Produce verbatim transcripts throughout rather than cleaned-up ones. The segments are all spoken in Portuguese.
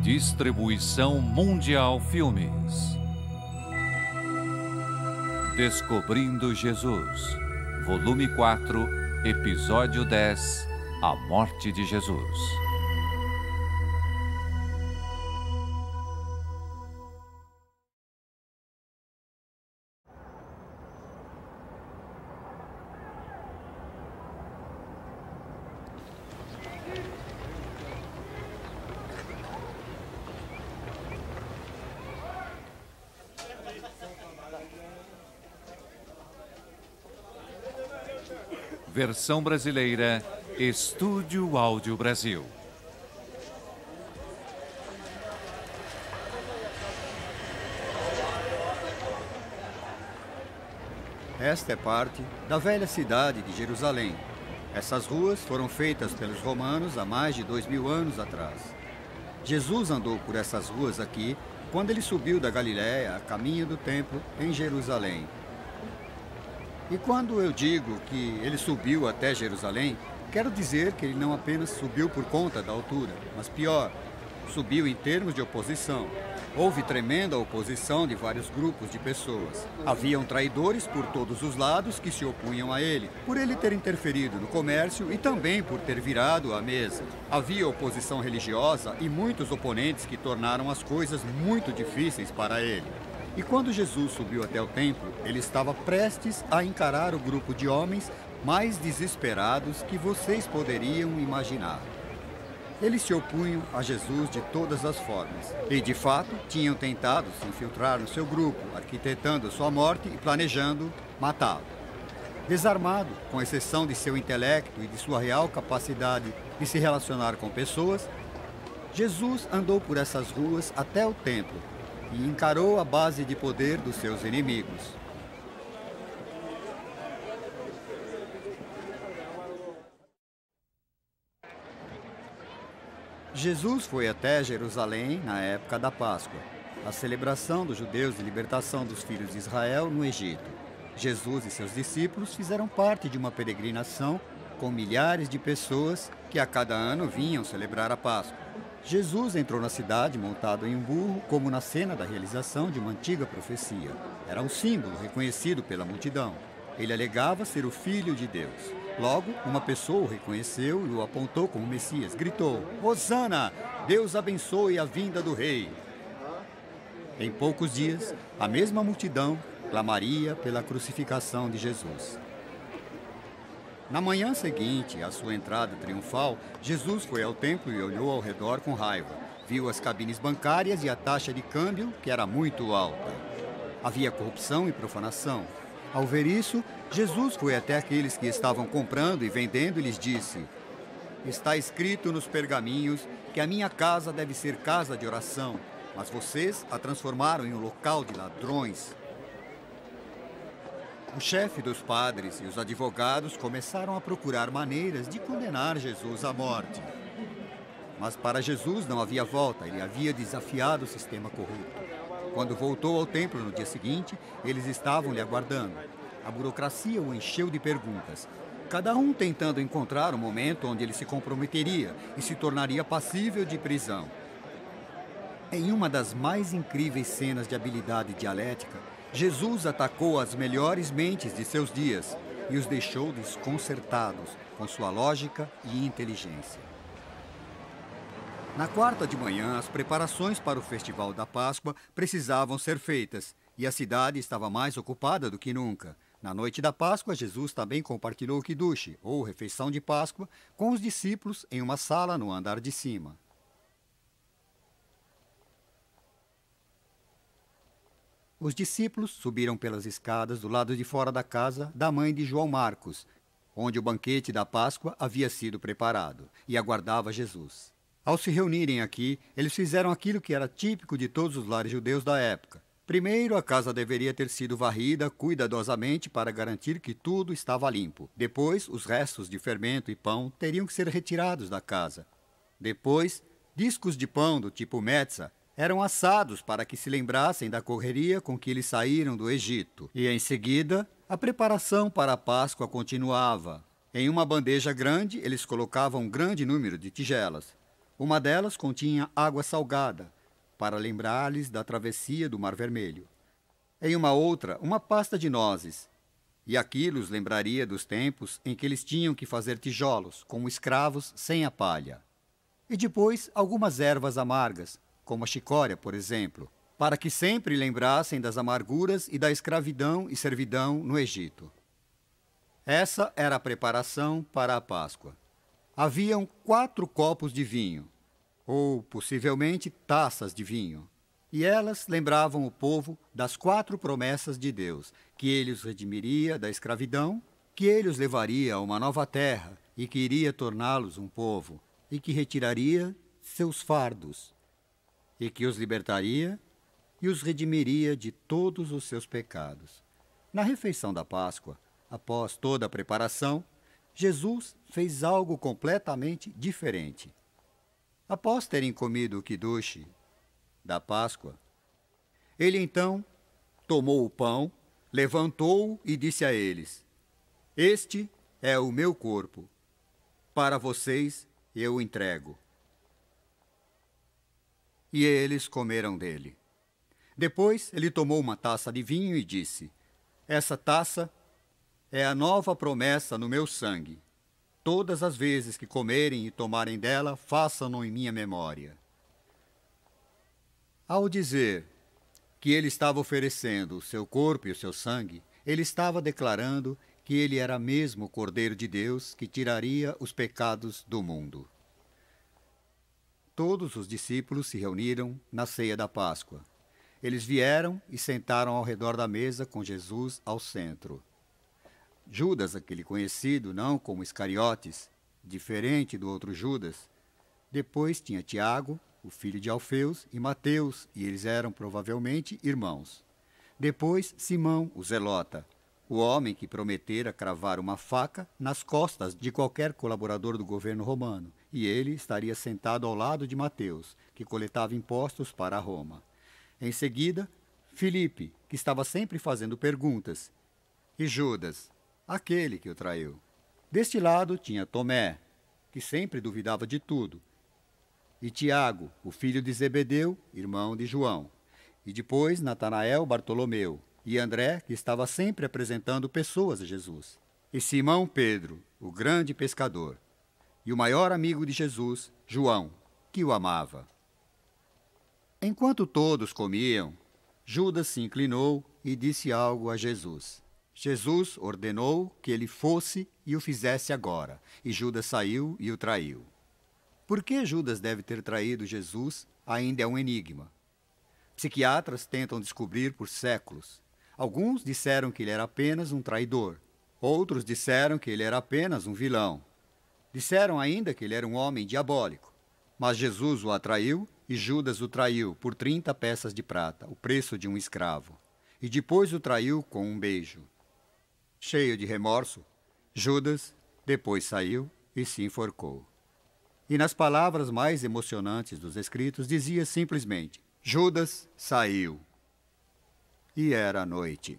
Distribuição Mundial Filmes. Descobrindo Jesus, volume quatro, episódio dez, A Morte de Jesus. Versão brasileira, Estúdio Áudio Brasil. Esta é parte da velha cidade de Jerusalém. Essas ruas foram feitas pelos romanos há mais de dois mil anos atrás. Jesus andou por essas ruas aqui quando ele subiu da Galiléia a caminho do templo em Jerusalém. E quando eu digo que ele subiu até Jerusalém, quero dizer que ele não apenas subiu por conta da altura, mas pior, subiu em termos de oposição. Houve tremenda oposição de vários grupos de pessoas. Haviam traidores por todos os lados que se opunham a ele, por ele ter interferido no comércio e também por ter virado a mesa. Havia oposição religiosa e muitos oponentes que tornaram as coisas muito difíceis para ele. E quando Jesus subiu até o templo, ele estava prestes a encarar o grupo de homens mais desesperados que vocês poderiam imaginar. Eles se opunham a Jesus de todas as formas. E, de fato, tinham tentado se infiltrar no seu grupo, arquitetando sua morte e planejando matá-lo. Desarmado, com exceção de seu intelecto e de sua real capacidade de se relacionar com pessoas, Jesus andou por essas ruas até o templo e encarou a base de poder dos seus inimigos. Jesus foi até Jerusalém na época da Páscoa, a celebração dos judeus de libertação dos filhos de Israel no Egito. Jesus e seus discípulos fizeram parte de uma peregrinação com milhares de pessoas que a cada ano vinham celebrar a Páscoa. Jesus entrou na cidade montado em um burro, como na cena da realização de uma antiga profecia. Era um símbolo reconhecido pela multidão. Ele alegava ser o Filho de Deus. Logo, uma pessoa o reconheceu e o apontou como Messias. Gritou: Hosana! Deus abençoe a vinda do Rei! Em poucos dias, a mesma multidão clamaria pela crucificação de Jesus. Na manhã seguinte, à sua entrada triunfal, Jesus foi ao templo e olhou ao redor com raiva. Viu as cabines bancárias e a taxa de câmbio, que era muito alta. Havia corrupção e profanação. Ao ver isso, Jesus foi até aqueles que estavam comprando e vendendo e lhes disse: Está escrito nos pergaminhos que a minha casa deve ser casa de oração, mas vocês a transformaram em um local de ladrões. O chefe dos padres e os advogados começaram a procurar maneiras de condenar Jesus à morte. Mas para Jesus não havia volta, ele havia desafiado o sistema corrupto. Quando voltou ao templo no dia seguinte, eles estavam lhe aguardando. A burocracia o encheu de perguntas, cada um tentando encontrar o momento onde ele se comprometeria e se tornaria passível de prisão. Em uma das mais incríveis cenas de habilidade dialética, Jesus atacou as melhores mentes de seus dias e os deixou desconcertados com sua lógica e inteligência. Na quarta de manhã, as preparações para o Festival da Páscoa precisavam ser feitas e a cidade estava mais ocupada do que nunca. Na noite da Páscoa, Jesus também compartilhou o Kiddush, ou refeição de Páscoa, com os discípulos em uma sala no andar de cima. Os discípulos subiram pelas escadas do lado de fora da casa da mãe de João Marcos, onde o banquete da Páscoa havia sido preparado, e aguardava Jesus. Ao se reunirem aqui, eles fizeram aquilo que era típico de todos os lares judeus da época. Primeiro, a casa deveria ter sido varrida cuidadosamente para garantir que tudo estava limpo. Depois, os restos de fermento e pão teriam que ser retirados da casa. Depois, discos de pão do tipo metza eram assados para que se lembrassem da correria com que eles saíram do Egito. E, em seguida, a preparação para a Páscoa continuava. Em uma bandeja grande, eles colocavam um grande número de tigelas. Uma delas continha água salgada, para lembrar-lhes da travessia do Mar Vermelho. Em uma outra, uma pasta de nozes, e aquilo os lembraria dos tempos em que eles tinham que fazer tijolos, como escravos sem a palha. E depois algumas ervas amargas, como a chicória, por exemplo, para que sempre lembrassem das amarguras e da escravidão e servidão no Egito. Essa era a preparação para a Páscoa. Haviam quatro copos de vinho, ou possivelmente taças de vinho, e elas lembravam o povo das quatro promessas de Deus, que ele os redimiria da escravidão, que ele os levaria a uma nova terra e que iria torná-los um povo, e que retiraria seus fardos, e que os libertaria e os redimiria de todos os seus pecados. Na refeição da Páscoa, após toda a preparação, Jesus fez algo completamente diferente. Após terem comido o quiduche da Páscoa, ele então tomou o pão, levantou-o e disse a eles: "Este é o meu corpo, para vocês eu o entrego." E eles comeram dele. Depois ele tomou uma taça de vinho e disse: "Essa taça é a nova promessa no meu sangue. Todas as vezes que comerem e tomarem dela, façam-no em minha memória." Ao dizer que ele estava oferecendo o seu corpo e o seu sangue, ele estava declarando que ele era mesmo o Cordeiro de Deus que tiraria os pecados do mundo. Todos os discípulos se reuniram na ceia da Páscoa. Eles vieram e sentaram ao redor da mesa com Jesus ao centro. Judas, aquele conhecido não como Iscariotes, diferente do outro Judas, depois tinha Tiago, o filho de Alfeus, e Mateus, e eles eram provavelmente irmãos. Depois Simão, o zelota, o homem que prometera cravar uma faca nas costas de qualquer colaborador do governo romano, e ele estaria sentado ao lado de Mateus, que coletava impostos para Roma. Em seguida, Filipe, que estava sempre fazendo perguntas, e Judas, aquele que o traiu. Deste lado tinha Tomé, que sempre duvidava de tudo, e Tiago, o filho de Zebedeu, irmão de João, e depois Natanael, Bartolomeu, e André, que estava sempre apresentando pessoas a Jesus, e Simão Pedro, o grande pescador, e o maior amigo de Jesus, João, que o amava. Enquanto todos comiam, Judas se inclinou e disse algo a Jesus. Jesus ordenou que ele fosse e o fizesse agora, e Judas saiu e o traiu. Por que Judas deve ter traído Jesus ainda é um enigma. Psiquiatras tentam descobrir por séculos. Alguns disseram que ele era apenas um traidor. Outros disseram que ele era apenas um vilão. Disseram ainda que ele era um homem diabólico. Mas Jesus o atraiu e Judas o traiu por trinta peças de prata, o preço de um escravo. E depois o traiu com um beijo. Cheio de remorso, Judas depois saiu e se enforcou. E nas palavras mais emocionantes dos escritos dizia simplesmente: Judas saiu. E era noite.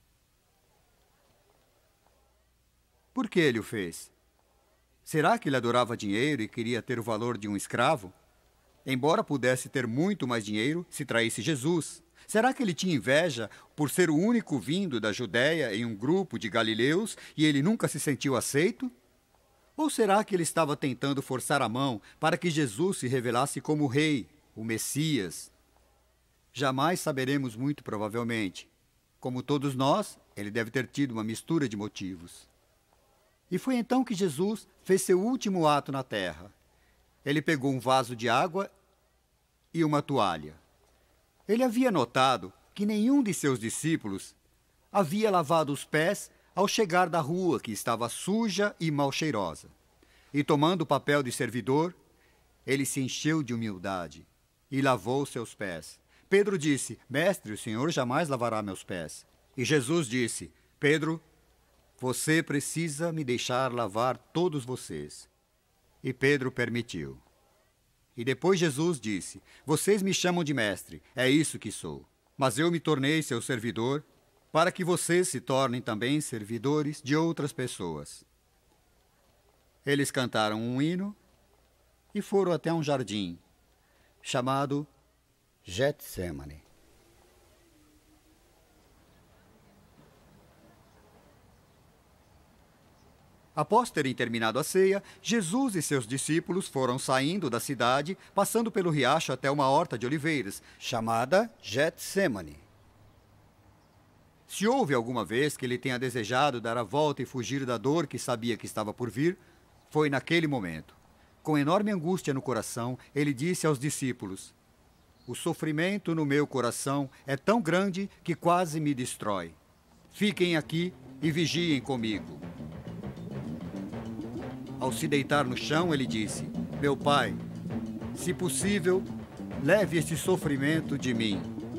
Por que ele o fez? Será que ele adorava dinheiro e queria ter o valor de um escravo? Embora pudesse ter muito mais dinheiro se traísse Jesus. Será que ele tinha inveja por ser o único vindo da Judéia em um grupo de galileus e ele nunca se sentiu aceito? Ou será que ele estava tentando forçar a mão para que Jesus se revelasse como o rei, o Messias? Jamais saberemos muito provavelmente. Como todos nós, ele deve ter tido uma mistura de motivos. E foi então que Jesus fez seu último ato na terra. Ele pegou um vaso de água e uma toalha. Ele havia notado que nenhum de seus discípulos havia lavado os pés ao chegar da rua, que estava suja e mal cheirosa. E tomando o papel de servidor, ele se encheu de humildade e lavou seus pés. Pedro disse: Mestre, o Senhor jamais lavará meus pés. E Jesus disse: Pedro, você precisa me deixar lavar todos vocês. E Pedro permitiu. E depois Jesus disse: Vocês me chamam de mestre, é isso que sou. Mas eu me tornei seu servidor, para que vocês se tornem também servidores de outras pessoas. Eles cantaram um hino e foram até um jardim chamado Getsêmani. Após terem terminado a ceia, Jesus e seus discípulos foram saindo da cidade, passando pelo riacho até uma horta de oliveiras, chamada Getsêmani. Se houve alguma vez que ele tenha desejado dar a volta e fugir da dor que sabia que estava por vir, foi naquele momento. Com enorme angústia no coração, ele disse aos discípulos: "O sofrimento no meu coração é tão grande que quase me destrói. Fiquem aqui e vigiem comigo." Ao se deitar no chão, ele disse: "Meu Pai, se possível, leve este sofrimento de mim."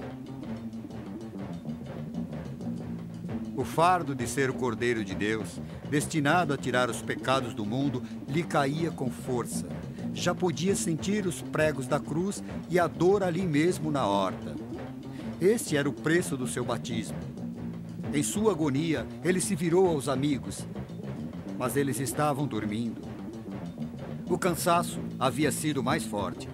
O fardo de ser o Cordeiro de Deus, destinado a tirar os pecados do mundo, lhe caía com força. Já podia sentir os pregos da cruz e a dor ali mesmo na horta. Este era o preço do seu batismo. Em sua agonia, ele se virou aos amigos, mas eles estavam dormindo. O cansaço havia sido mais forte.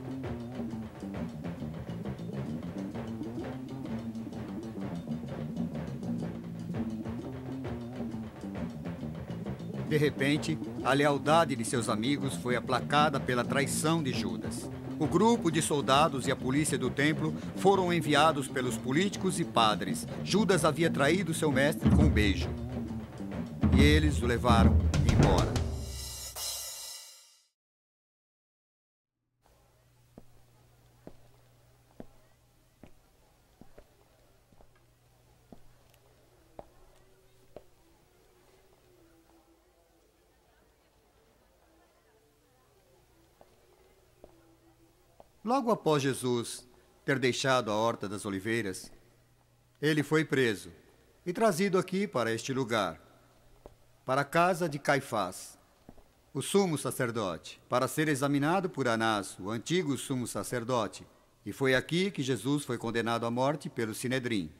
De repente, a lealdade de seus amigos foi aplacada pela traição de Judas. O grupo de soldados e a polícia do templo foram enviados pelos políticos e padres. Judas havia traído seu mestre com um beijo. E eles o levaram embora. Logo após Jesus ter deixado a Horta das Oliveiras, ele foi preso e trazido aqui para este lugar, para a casa de Caifás, o sumo sacerdote, para ser examinado por Anás, o antigo sumo sacerdote. E foi aqui que Jesus foi condenado à morte pelo Sinedrim.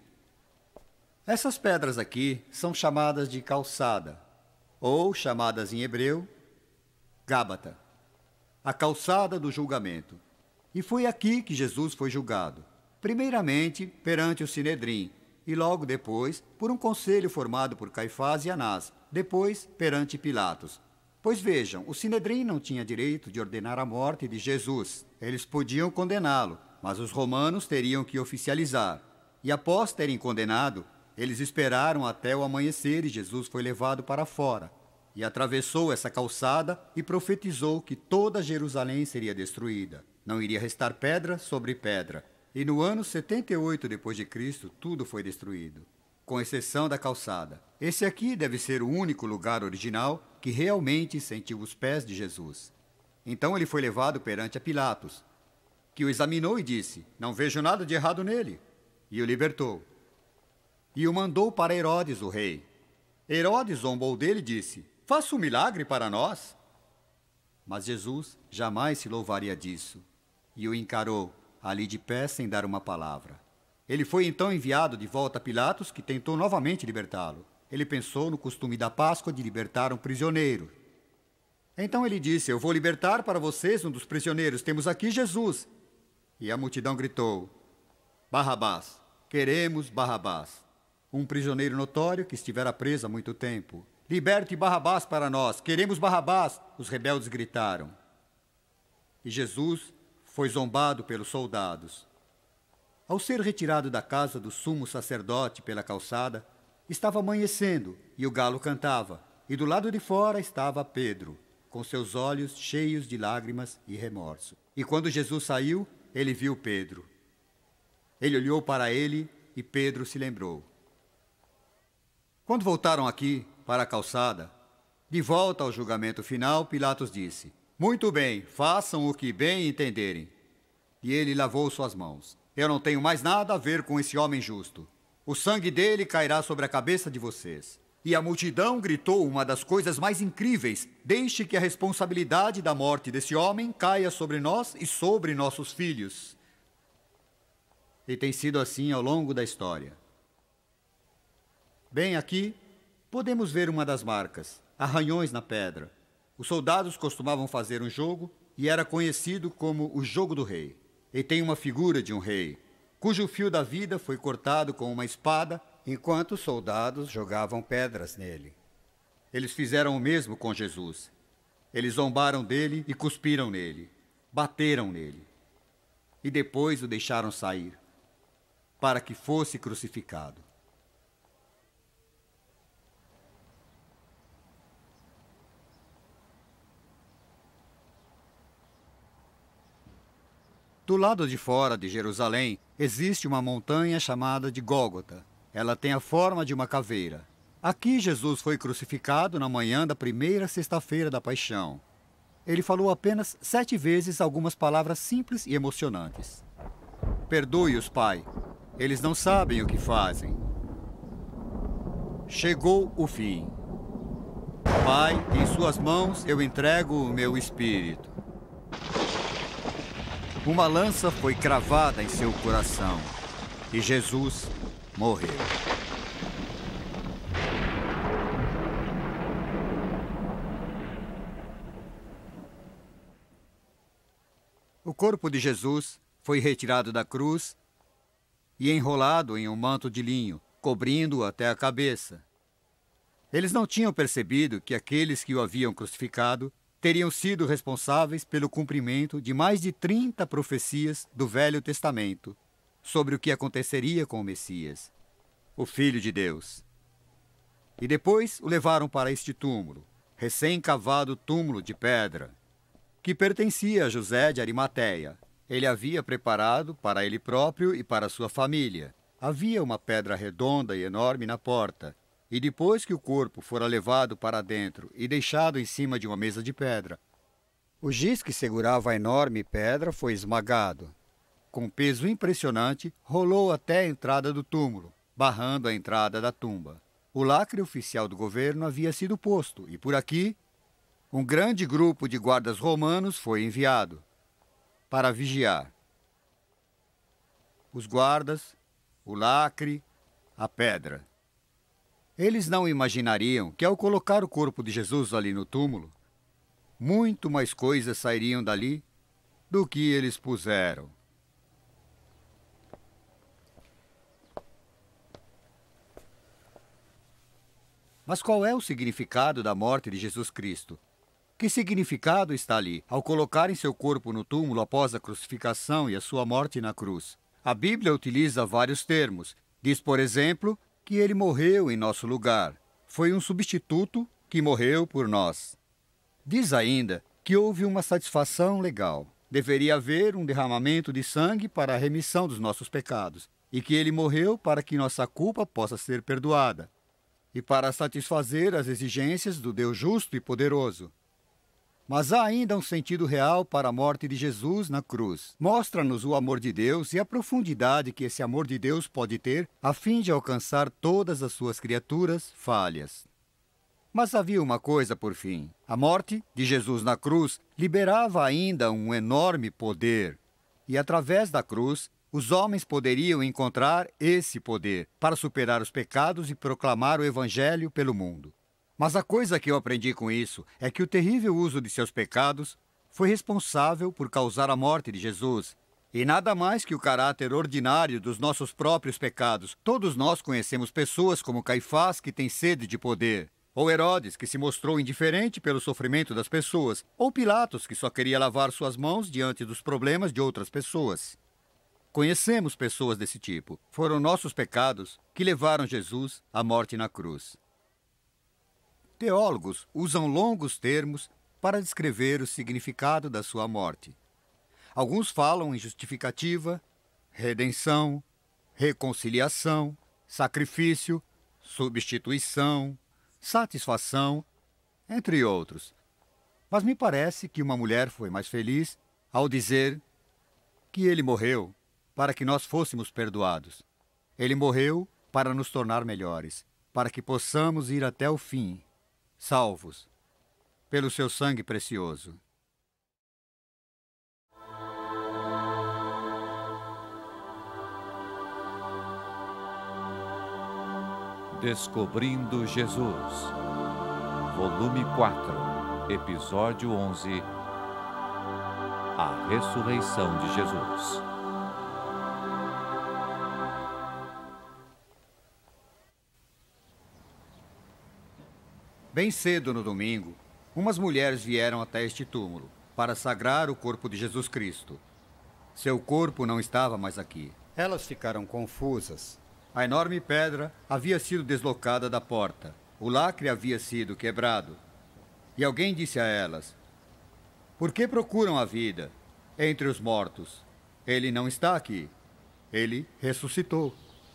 Essas pedras aqui são chamadas de calçada, ou chamadas em hebreu, Gábata, a calçada do julgamento. E foi aqui que Jesus foi julgado, primeiramente perante o Sinedrim, e logo depois por um conselho formado por Caifás e Anás, depois perante Pilatos. Pois vejam, o Sinedrim não tinha direito de ordenar a morte de Jesus. Eles podiam condená-lo, mas os romanos teriam que oficializar. E após terem condenado, eles esperaram até o amanhecer e Jesus foi levado para fora. E atravessou essa calçada e profetizou que toda Jerusalém seria destruída. Não iria restar pedra sobre pedra. E no ano setenta e oito depois de Cristo, tudo foi destruído, com exceção da calçada. Esse aqui deve ser o único lugar original que realmente sentiu os pés de Jesus. Então ele foi levado perante a Pilatos, que o examinou e disse: "Não vejo nada de errado nele." E o libertou. E o mandou para Herodes, o rei. Herodes zombou dele e disse: "Faça um milagre para nós." Mas Jesus jamais se louvaria disso, e o encarou, ali de pé, sem dar uma palavra. Ele foi então enviado de volta a Pilatos, que tentou novamente libertá-lo. Ele pensou no costume da Páscoa de libertar um prisioneiro. Então ele disse: "Eu vou libertar para vocês um dos prisioneiros. Temos aqui Jesus." E a multidão gritou: "Barrabás, queremos Barrabás." Um prisioneiro notório que estivera preso há muito tempo. "Liberte Barrabás para nós, queremos Barrabás!" Os rebeldes gritaram. E Jesus foi zombado pelos soldados. Ao ser retirado da casa do sumo sacerdote pela calçada, estava amanhecendo e o galo cantava, e do lado de fora estava Pedro, com seus olhos cheios de lágrimas e remorso. E quando Jesus saiu, ele viu Pedro. Ele olhou para ele e Pedro se lembrou. Quando voltaram aqui, para a calçada, de volta ao julgamento final, Pilatos disse: "Muito bem, façam o que bem entenderem." E ele lavou suas mãos. "Eu não tenho mais nada a ver com esse homem justo. O sangue dele cairá sobre a cabeça de vocês." E a multidão gritou uma das coisas mais incríveis: "Deixe que a responsabilidade da morte desse homem caia sobre nós e sobre nossos filhos." E tem sido assim ao longo da história. Bem aqui, podemos ver uma das marcas, arranhões na pedra. Os soldados costumavam fazer um jogo e era conhecido como o Jogo do Rei. E tem uma figura de um rei, cujo fio da vida foi cortado com uma espada, enquanto os soldados jogavam pedras nele. Eles fizeram o mesmo com Jesus. Eles zombaram dele e cuspiram nele, bateram nele, e depois o deixaram sair, para que fosse crucificado. Do lado de fora de Jerusalém, existe uma montanha chamada de Gólgota. Ela tem a forma de uma caveira. Aqui Jesus foi crucificado na manhã da primeira sexta-feira da Paixão. Ele falou apenas sete vezes algumas palavras simples e emocionantes. Perdoe-os, Pai. Eles não sabem o que fazem. Chegou o fim. Pai, em suas mãos eu entrego o meu espírito. Uma lança foi cravada em seu coração e Jesus morreu. O corpo de Jesus foi retirado da cruz e enrolado em um manto de linho, cobrindo-o até a cabeça. Eles não tinham percebido que aqueles que o haviam crucificado teriam sido responsáveis pelo cumprimento de mais de trinta profecias do Velho Testamento sobre o que aconteceria com o Messias, o Filho de Deus. E depois o levaram para este túmulo, recém-cavado túmulo de pedra, que pertencia a José de Arimateia. Ele havia preparado para ele próprio e para sua família. Havia uma pedra redonda e enorme na porta, e depois que o corpo fora levado para dentro e deixado em cima de uma mesa de pedra, o giz que segurava a enorme pedra foi esmagado. Com um peso impressionante, rolou até a entrada do túmulo, barrando a entrada da tumba. O lacre oficial do governo havia sido posto, e por aqui, um grande grupo de guardas romanos foi enviado para vigiar. Os guardas, o lacre, a pedra. Eles não imaginariam que, ao colocar o corpo de Jesus ali no túmulo, muito mais coisas sairiam dali do que eles puseram. Mas qual é o significado da morte de Jesus Cristo? Que significado está ali, ao colocarem seu corpo no túmulo após a crucificação e a sua morte na cruz? A Bíblia utiliza vários termos. Diz, por exemplo, que ele morreu em nosso lugar. Foi um substituto que morreu por nós. Diz ainda que houve uma satisfação legal. Deveria haver um derramamento de sangue para a remissão dos nossos pecados, e que ele morreu para que nossa culpa possa ser perdoada, e para satisfazer as exigências do Deus justo e poderoso. Mas há ainda um sentido real para a morte de Jesus na cruz. Mostra-nos o amor de Deus e a profundidade que esse amor de Deus pode ter a fim de alcançar todas as suas criaturas falhas. Mas havia uma coisa por fim. A morte de Jesus na cruz liberava ainda um enorme poder. E através da cruz, os homens poderiam encontrar esse poder para superar os pecados e proclamar o Evangelho pelo mundo. Mas a coisa que eu aprendi com isso é que o terrível uso de seus pecados foi responsável por causar a morte de Jesus, e nada mais que o caráter ordinário dos nossos próprios pecados. Todos nós conhecemos pessoas como Caifás, que tem sede de poder, ou Herodes, que se mostrou indiferente pelo sofrimento das pessoas, ou Pilatos, que só queria lavar suas mãos diante dos problemas de outras pessoas. Conhecemos pessoas desse tipo. Foram nossos pecados que levaram Jesus à morte na cruz. Teólogos usam longos termos para descrever o significado da sua morte. Alguns falam em justificativa, redenção, reconciliação, sacrifício, substituição, satisfação, entre outros. Mas me parece que uma mulher foi mais feliz ao dizer que ele morreu para que nós fôssemos perdoados. Ele morreu para nos tornar melhores, para que possamos ir até o fim, salvos pelo seu sangue precioso. Descobrindo Jesus, volume quatro, episódio onze. a ressurreição de Jesus. Bem cedo no domingo, umas mulheres vieram até este túmulo para sagrar o corpo de Jesus Cristo. Seu corpo não estava mais aqui. Elas ficaram confusas. A enorme pedra havia sido deslocada da porta. O lacre havia sido quebrado. E alguém disse a elas: "Por que procuram a vida entre os mortos? Ele não está aqui. Ele ressuscitou."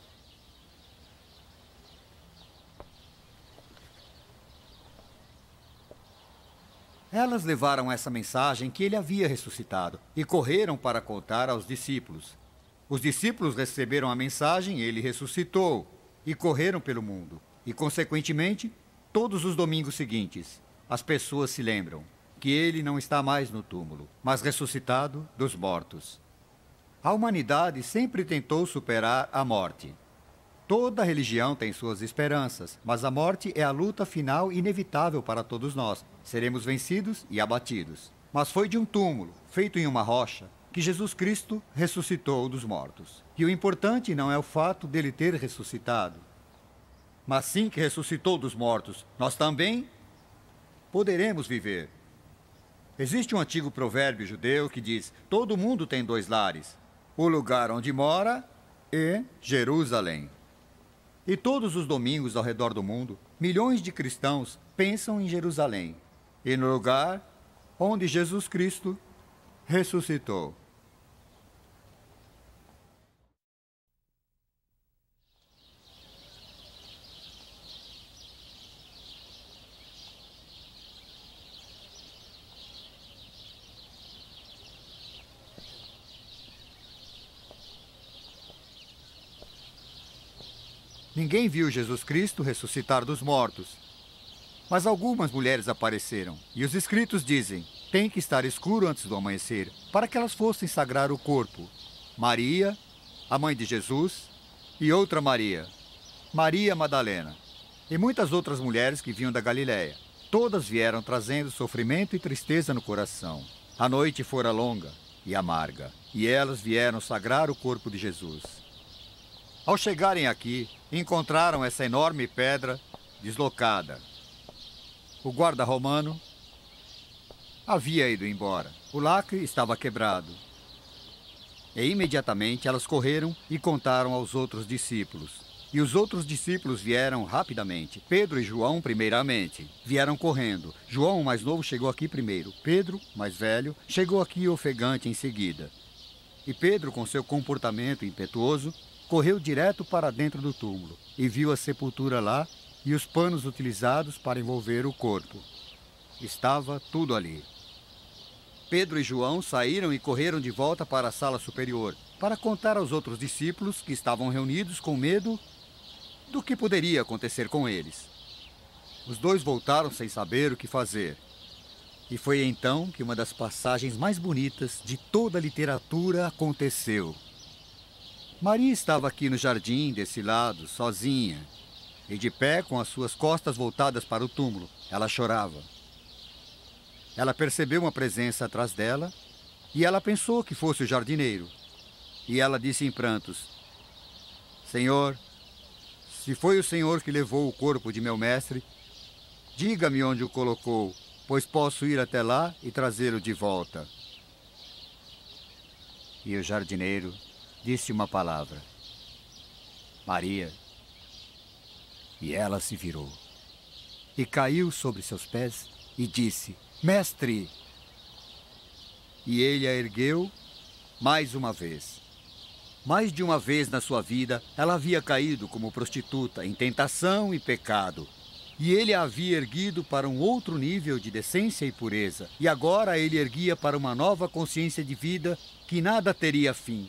Elas levaram essa mensagem que ele havia ressuscitado e correram para contar aos discípulos. Os discípulos receberam a mensagem, ele ressuscitou, e correram pelo mundo. E, consequentemente, todos os domingos seguintes, as pessoas se lembram que ele não está mais no túmulo, mas ressuscitado dos mortos. A humanidade sempre tentou superar a morte. Toda religião tem suas esperanças, mas a morte é a luta final inevitável para todos nós. Seremos vencidos e abatidos. Mas foi de um túmulo, feito em uma rocha, que Jesus Cristo ressuscitou dos mortos. E o importante não é o fato dele ter ressuscitado, mas sim que ressuscitou dos mortos. Nós também poderemos viver. Existe um antigo provérbio judeu que diz: todo mundo tem dois lares, o lugar onde mora e Jerusalém. E todos os domingos ao redor do mundo, milhões de cristãos pensam em Jerusalém e no lugar onde Jesus Cristo ressuscitou. Ninguém viu Jesus Cristo ressuscitar dos mortos. Mas algumas mulheres apareceram, e os escritos dizem: tem que estar escuro antes do amanhecer, para que elas fossem sagrar o corpo. Maria, a mãe de Jesus, e outra Maria, Maria Madalena, e muitas outras mulheres que vinham da Galiléia. Todas vieram trazendo sofrimento e tristeza no coração. A noite fora longa e amarga, e elas vieram sagrar o corpo de Jesus. Ao chegarem aqui, encontraram essa enorme pedra deslocada. O guarda romano havia ido embora. O lacre estava quebrado. E imediatamente elas correram e contaram aos outros discípulos. E os outros discípulos vieram rapidamente. Pedro e João, primeiramente, vieram correndo. João, o mais novo, chegou aqui primeiro. Pedro, mais velho, chegou aqui ofegante em seguida. E Pedro, com seu comportamento impetuoso, correu direto para dentro do túmulo e viu a sepultura lá e os panos utilizados para envolver o corpo. Estava tudo ali. Pedro e João saíram e correram de volta para a sala superior para contar aos outros discípulos que estavam reunidos com medo do que poderia acontecer com eles. Os dois voltaram sem saber o que fazer. E foi então que uma das passagens mais bonitas de toda a literatura aconteceu. Maria estava aqui no jardim, desse lado, sozinha, e de pé, com as suas costas voltadas para o túmulo. Ela chorava. Ela percebeu uma presença atrás dela, e ela pensou que fosse o jardineiro. E ela disse em prantos: Senhor, se foi o Senhor que levou o corpo de meu mestre, diga-me onde o colocou, pois posso ir até lá e trazê-lo de volta. E o jardineiro disse uma palavra: Maria. E ela se virou e caiu sobre seus pés e disse: Mestre! E ele a ergueu mais uma vez. Mais de uma vez na sua vida, ela havia caído como prostituta em tentação e pecado. E ele a havia erguido para um outro nível de decência e pureza. E agora ele erguia para uma nova consciência de vida que nada teria fim.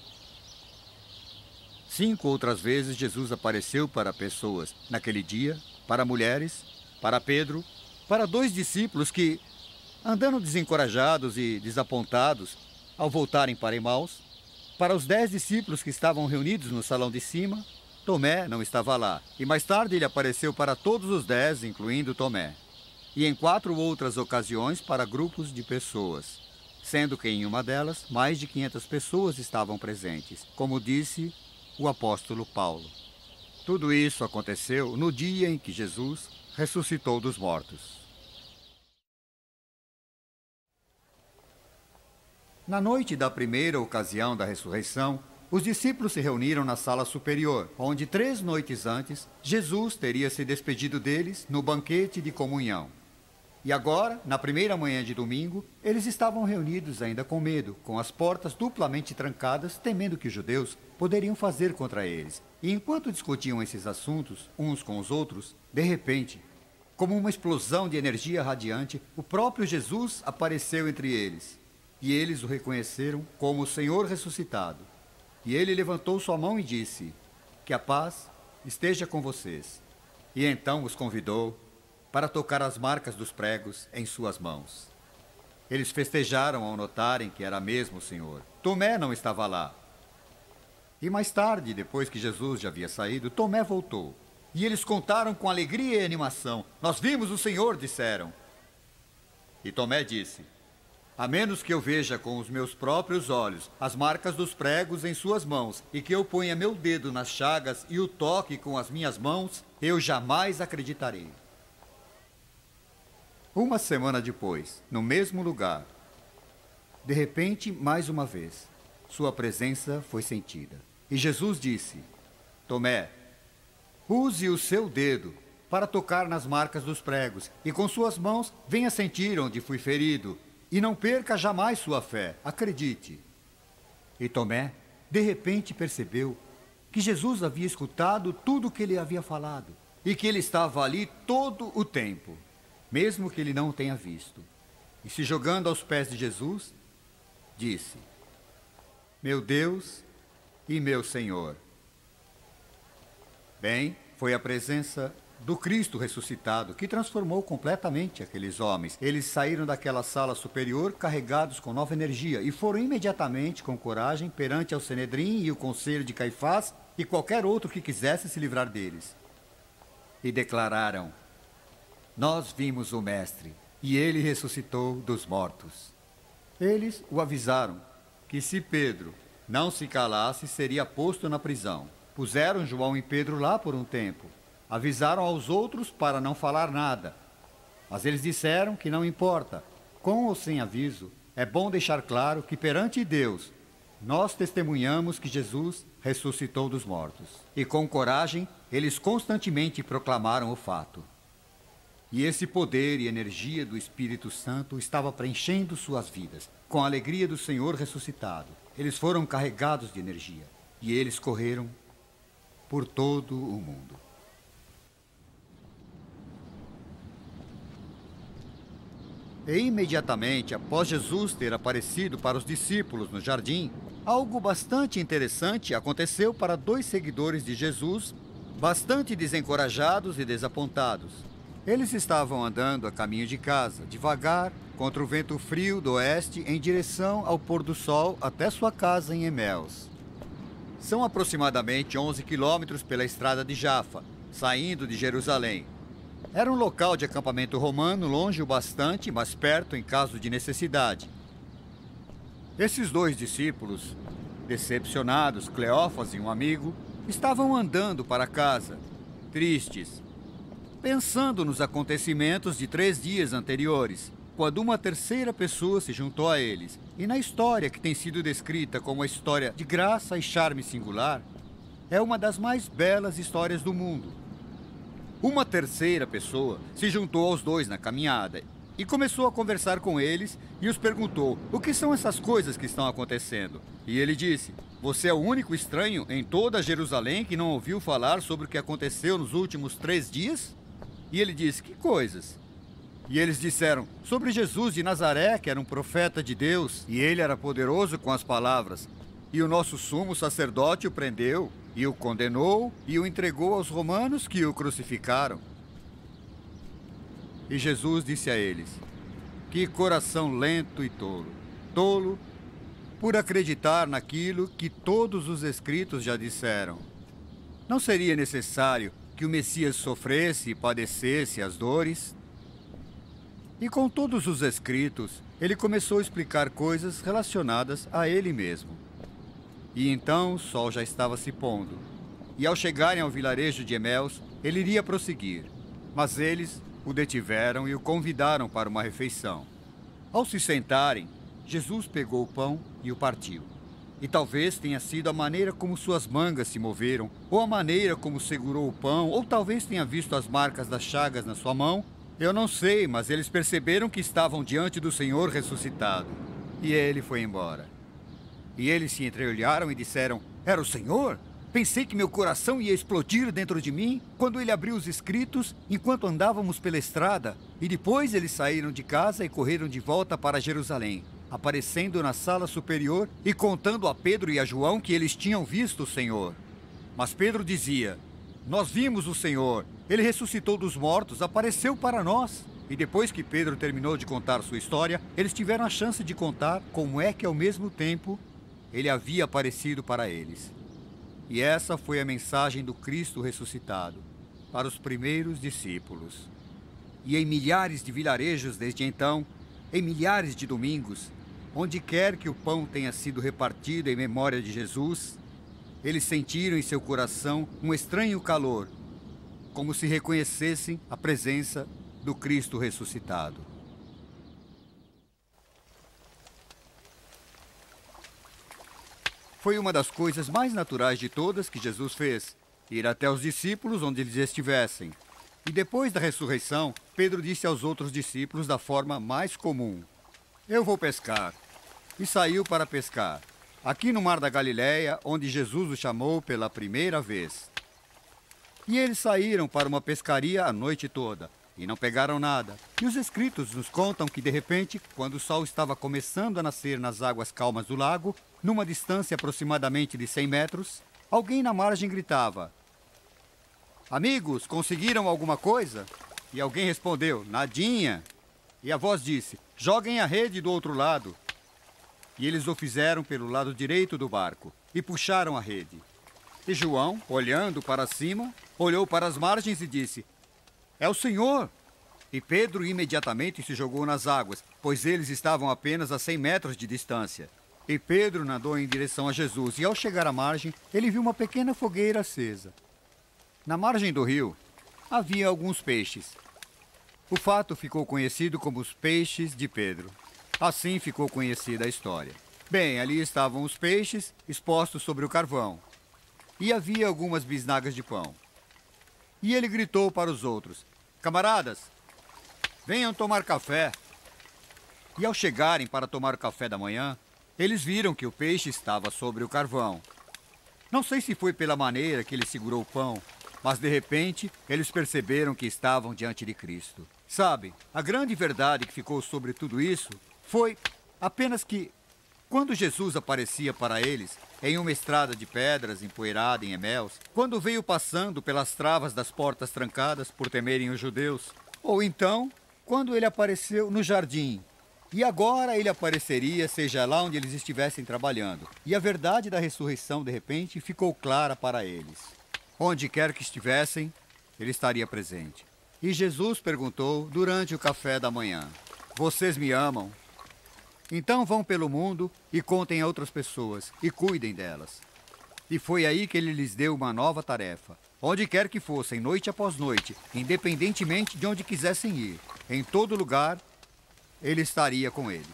Cinco outras vezes Jesus apareceu para pessoas naquele dia, para mulheres, para Pedro, para dois discípulos que, andando desencorajados e desapontados ao voltarem para Emaús, para os dez discípulos que estavam reunidos no salão de cima. Tomé não estava lá, e mais tarde ele apareceu para todos os dez, incluindo Tomé, e em quatro outras ocasiões para grupos de pessoas. sendo que em uma delas mais de quinhentas pessoas estavam presentes, como disse o apóstolo Paulo. Tudo isso aconteceu no dia em que Jesus ressuscitou dos mortos. Na noite da primeira ocasião da ressurreição, os discípulos se reuniram na sala superior, onde três noites antes, Jesus teria se despedido deles no banquete de comunhão. E agora, na primeira manhã de domingo, eles estavam reunidos ainda com medo, com as portas duplamente trancadas, temendo que os judeus poderiam fazer contra eles. E enquanto discutiam esses assuntos, uns com os outros, de repente, como uma explosão de energia radiante, o próprio Jesus apareceu entre eles. E eles o reconheceram como o Senhor ressuscitado. E ele levantou sua mão e disse: "Que a paz esteja com vocês." E então os convidou para tocar as marcas dos pregos em suas mãos. Eles festejaram ao notarem que era mesmo o Senhor. Tomé não estava lá. E mais tarde, depois que Jesus já havia saído, Tomé voltou. E eles contaram com alegria e animação: "Nós vimos o Senhor", disseram. E Tomé disse: "A menos que eu veja com os meus próprios olhos as marcas dos pregos em suas mãos, e que eu ponha meu dedo nas chagas e o toque com as minhas mãos, eu jamais acreditarei." Uma semana depois, no mesmo lugar, de repente, mais uma vez, sua presença foi sentida. E Jesus disse: "Tomé, use o seu dedo para tocar nas marcas dos pregos, e com suas mãos venha sentir onde fui ferido, e não perca jamais sua fé, acredite." E Tomé, de repente, percebeu que Jesus havia escutado tudo o que ele havia falado, e que ele estava ali todo o tempo, mesmo que ele não o tenha visto. E se jogando aos pés de Jesus, disse: "Meu Deus e meu Senhor." Bem, foi a presença do Cristo ressuscitado que transformou completamente aqueles homens. Eles saíram daquela sala superior carregados com nova energia e foram imediatamente com coragem perante ao Sanedrim e o conselho de Caifás e qualquer outro que quisesse se livrar deles. E declararam: "Nós vimos o Mestre, e ele ressuscitou dos mortos." Eles o avisaram que se Pedro não se calasse, seria posto na prisão. Puseram João e Pedro lá por um tempo. Avisaram aos outros para não falar nada. Mas eles disseram que não importa. Com ou sem aviso, é bom deixar claro que perante Deus, nós testemunhamos que Jesus ressuscitou dos mortos. E com coragem, eles constantemente proclamaram o fato. E esse poder e energia do Espírito Santo estava preenchendo suas vidas, com a alegria do Senhor ressuscitado. Eles foram carregados de energia, e eles correram por todo o mundo. E imediatamente após Jesus ter aparecido para os discípulos no jardim, algo bastante interessante aconteceu para dois seguidores de Jesus, bastante desencorajados e desapontados. Eles estavam andando a caminho de casa, devagar, contra o vento frio do oeste, em direção ao pôr do sol até sua casa em Eméus. São aproximadamente onze quilômetros pela estrada de Jafa, saindo de Jerusalém. Era um local de acampamento romano, longe o bastante, mas perto em caso de necessidade. Esses dois discípulos, decepcionados, Cleófas e um amigo, estavam andando para casa, tristes, pensando nos acontecimentos de três dias anteriores, quando uma terceira pessoa se juntou a eles. E na história que tem sido descrita como a história de graça e charme singular, é uma das mais belas histórias do mundo. Uma terceira pessoa se juntou aos dois na caminhada e começou a conversar com eles e os perguntou: "O que são essas coisas que estão acontecendo?" E ele disse: "Você é o único estranho em toda Jerusalém que não ouviu falar sobre o que aconteceu nos últimos três dias?" E ele disse: "Que coisas?" E eles disseram: "Sobre Jesus de Nazaré, que era um profeta de Deus, e ele era poderoso com as palavras. E o nosso sumo sacerdote o prendeu, e o condenou, e o entregou aos romanos, que o crucificaram." E Jesus disse a eles: "Que coração lento e tolo, tolo, por acreditar naquilo que todos os escritos já disseram. Não seria necessário que o Messias sofresse e padecesse as dores? E com todos os escritos ele começou a explicar coisas relacionadas a ele mesmo. E então o sol já estava se pondo. E ao chegarem ao vilarejo de Eméus, ele iria prosseguir. Mas eles o detiveram e o convidaram para uma refeição. Ao se sentarem, Jesus pegou o pão e o partiu. E talvez tenha sido a maneira como suas mangas se moveram, ou a maneira como segurou o pão, ou talvez tenha visto as marcas das chagas na sua mão. Eu não sei, mas eles perceberam que estavam diante do Senhor ressuscitado. E ele foi embora. E eles se entreolharam e disseram: era o Senhor? Pensei que meu coração ia explodir dentro de mim quando ele abriu os escritos enquanto andávamos pela estrada. E depois eles saíram de casa e correram de volta para Jerusalém, aparecendo na sala superior e contando a Pedro e a João que eles tinham visto o Senhor. Mas Pedro dizia: nós vimos o Senhor, ele ressuscitou dos mortos, apareceu para nós. E depois que Pedro terminou de contar sua história, eles tiveram a chance de contar como é que ao mesmo tempo ele havia aparecido para eles. E essa foi a mensagem do Cristo ressuscitado para os primeiros discípulos. E em milhares de vilarejos desde então, em milhares de domingos, onde quer que o pão tenha sido repartido em memória de Jesus, eles sentiram em seu coração um estranho calor, como se reconhecessem a presença do Cristo ressuscitado. Foi uma das coisas mais naturais de todas que Jesus fez, ir até os discípulos onde eles estivessem. E depois da ressurreição, Pedro disse aos outros discípulos da forma mais comum: eu vou pescar. E saiu para pescar, aqui no Mar da Galileia, onde Jesus o chamou pela primeira vez. E eles saíram para uma pescaria a noite toda, e não pegaram nada. E os escritos nos contam que, de repente, quando o sol estava começando a nascer nas águas calmas do lago, numa distância aproximadamente de cem metros, alguém na margem gritava: amigos, conseguiram alguma coisa? E alguém respondeu: nadinha. E a voz disse: joguem a rede do outro lado. E eles o fizeram pelo lado direito do barco e puxaram a rede. E João, olhando para cima, olhou para as margens e disse: é o Senhor! E Pedro imediatamente se jogou nas águas, pois eles estavam apenas a cem metros de distância. E Pedro nadou em direção a Jesus, e ao chegar à margem, ele viu uma pequena fogueira acesa. Na margem do rio, havia alguns peixes. O fato ficou conhecido como os peixes de Pedro. Assim ficou conhecida a história. Bem, ali estavam os peixes expostos sobre o carvão. E havia algumas bisnagas de pão. E ele gritou para os outros: camaradas, venham tomar café. E ao chegarem para tomar o café da manhã, eles viram que o peixe estava sobre o carvão. Não sei se foi pela maneira que ele segurou o pão, mas de repente eles perceberam que estavam diante de Cristo. Sabe, a grande verdade que ficou sobre tudo isso foi apenas que, quando Jesus aparecia para eles em uma estrada de pedras empoeirada em Eméus, quando veio passando pelas travas das portas trancadas por temerem os judeus, ou então, quando ele apareceu no jardim, e agora ele apareceria seja lá onde eles estivessem trabalhando, e a verdade da ressurreição de repente ficou clara para eles. Onde quer que estivessem, ele estaria presente. E Jesus perguntou durante o café da manhã: vocês me amam? Então vão pelo mundo e contem a outras pessoas e cuidem delas. E foi aí que ele lhes deu uma nova tarefa. Onde quer que fossem, noite após noite, independentemente de onde quisessem ir, em todo lugar, ele estaria com eles.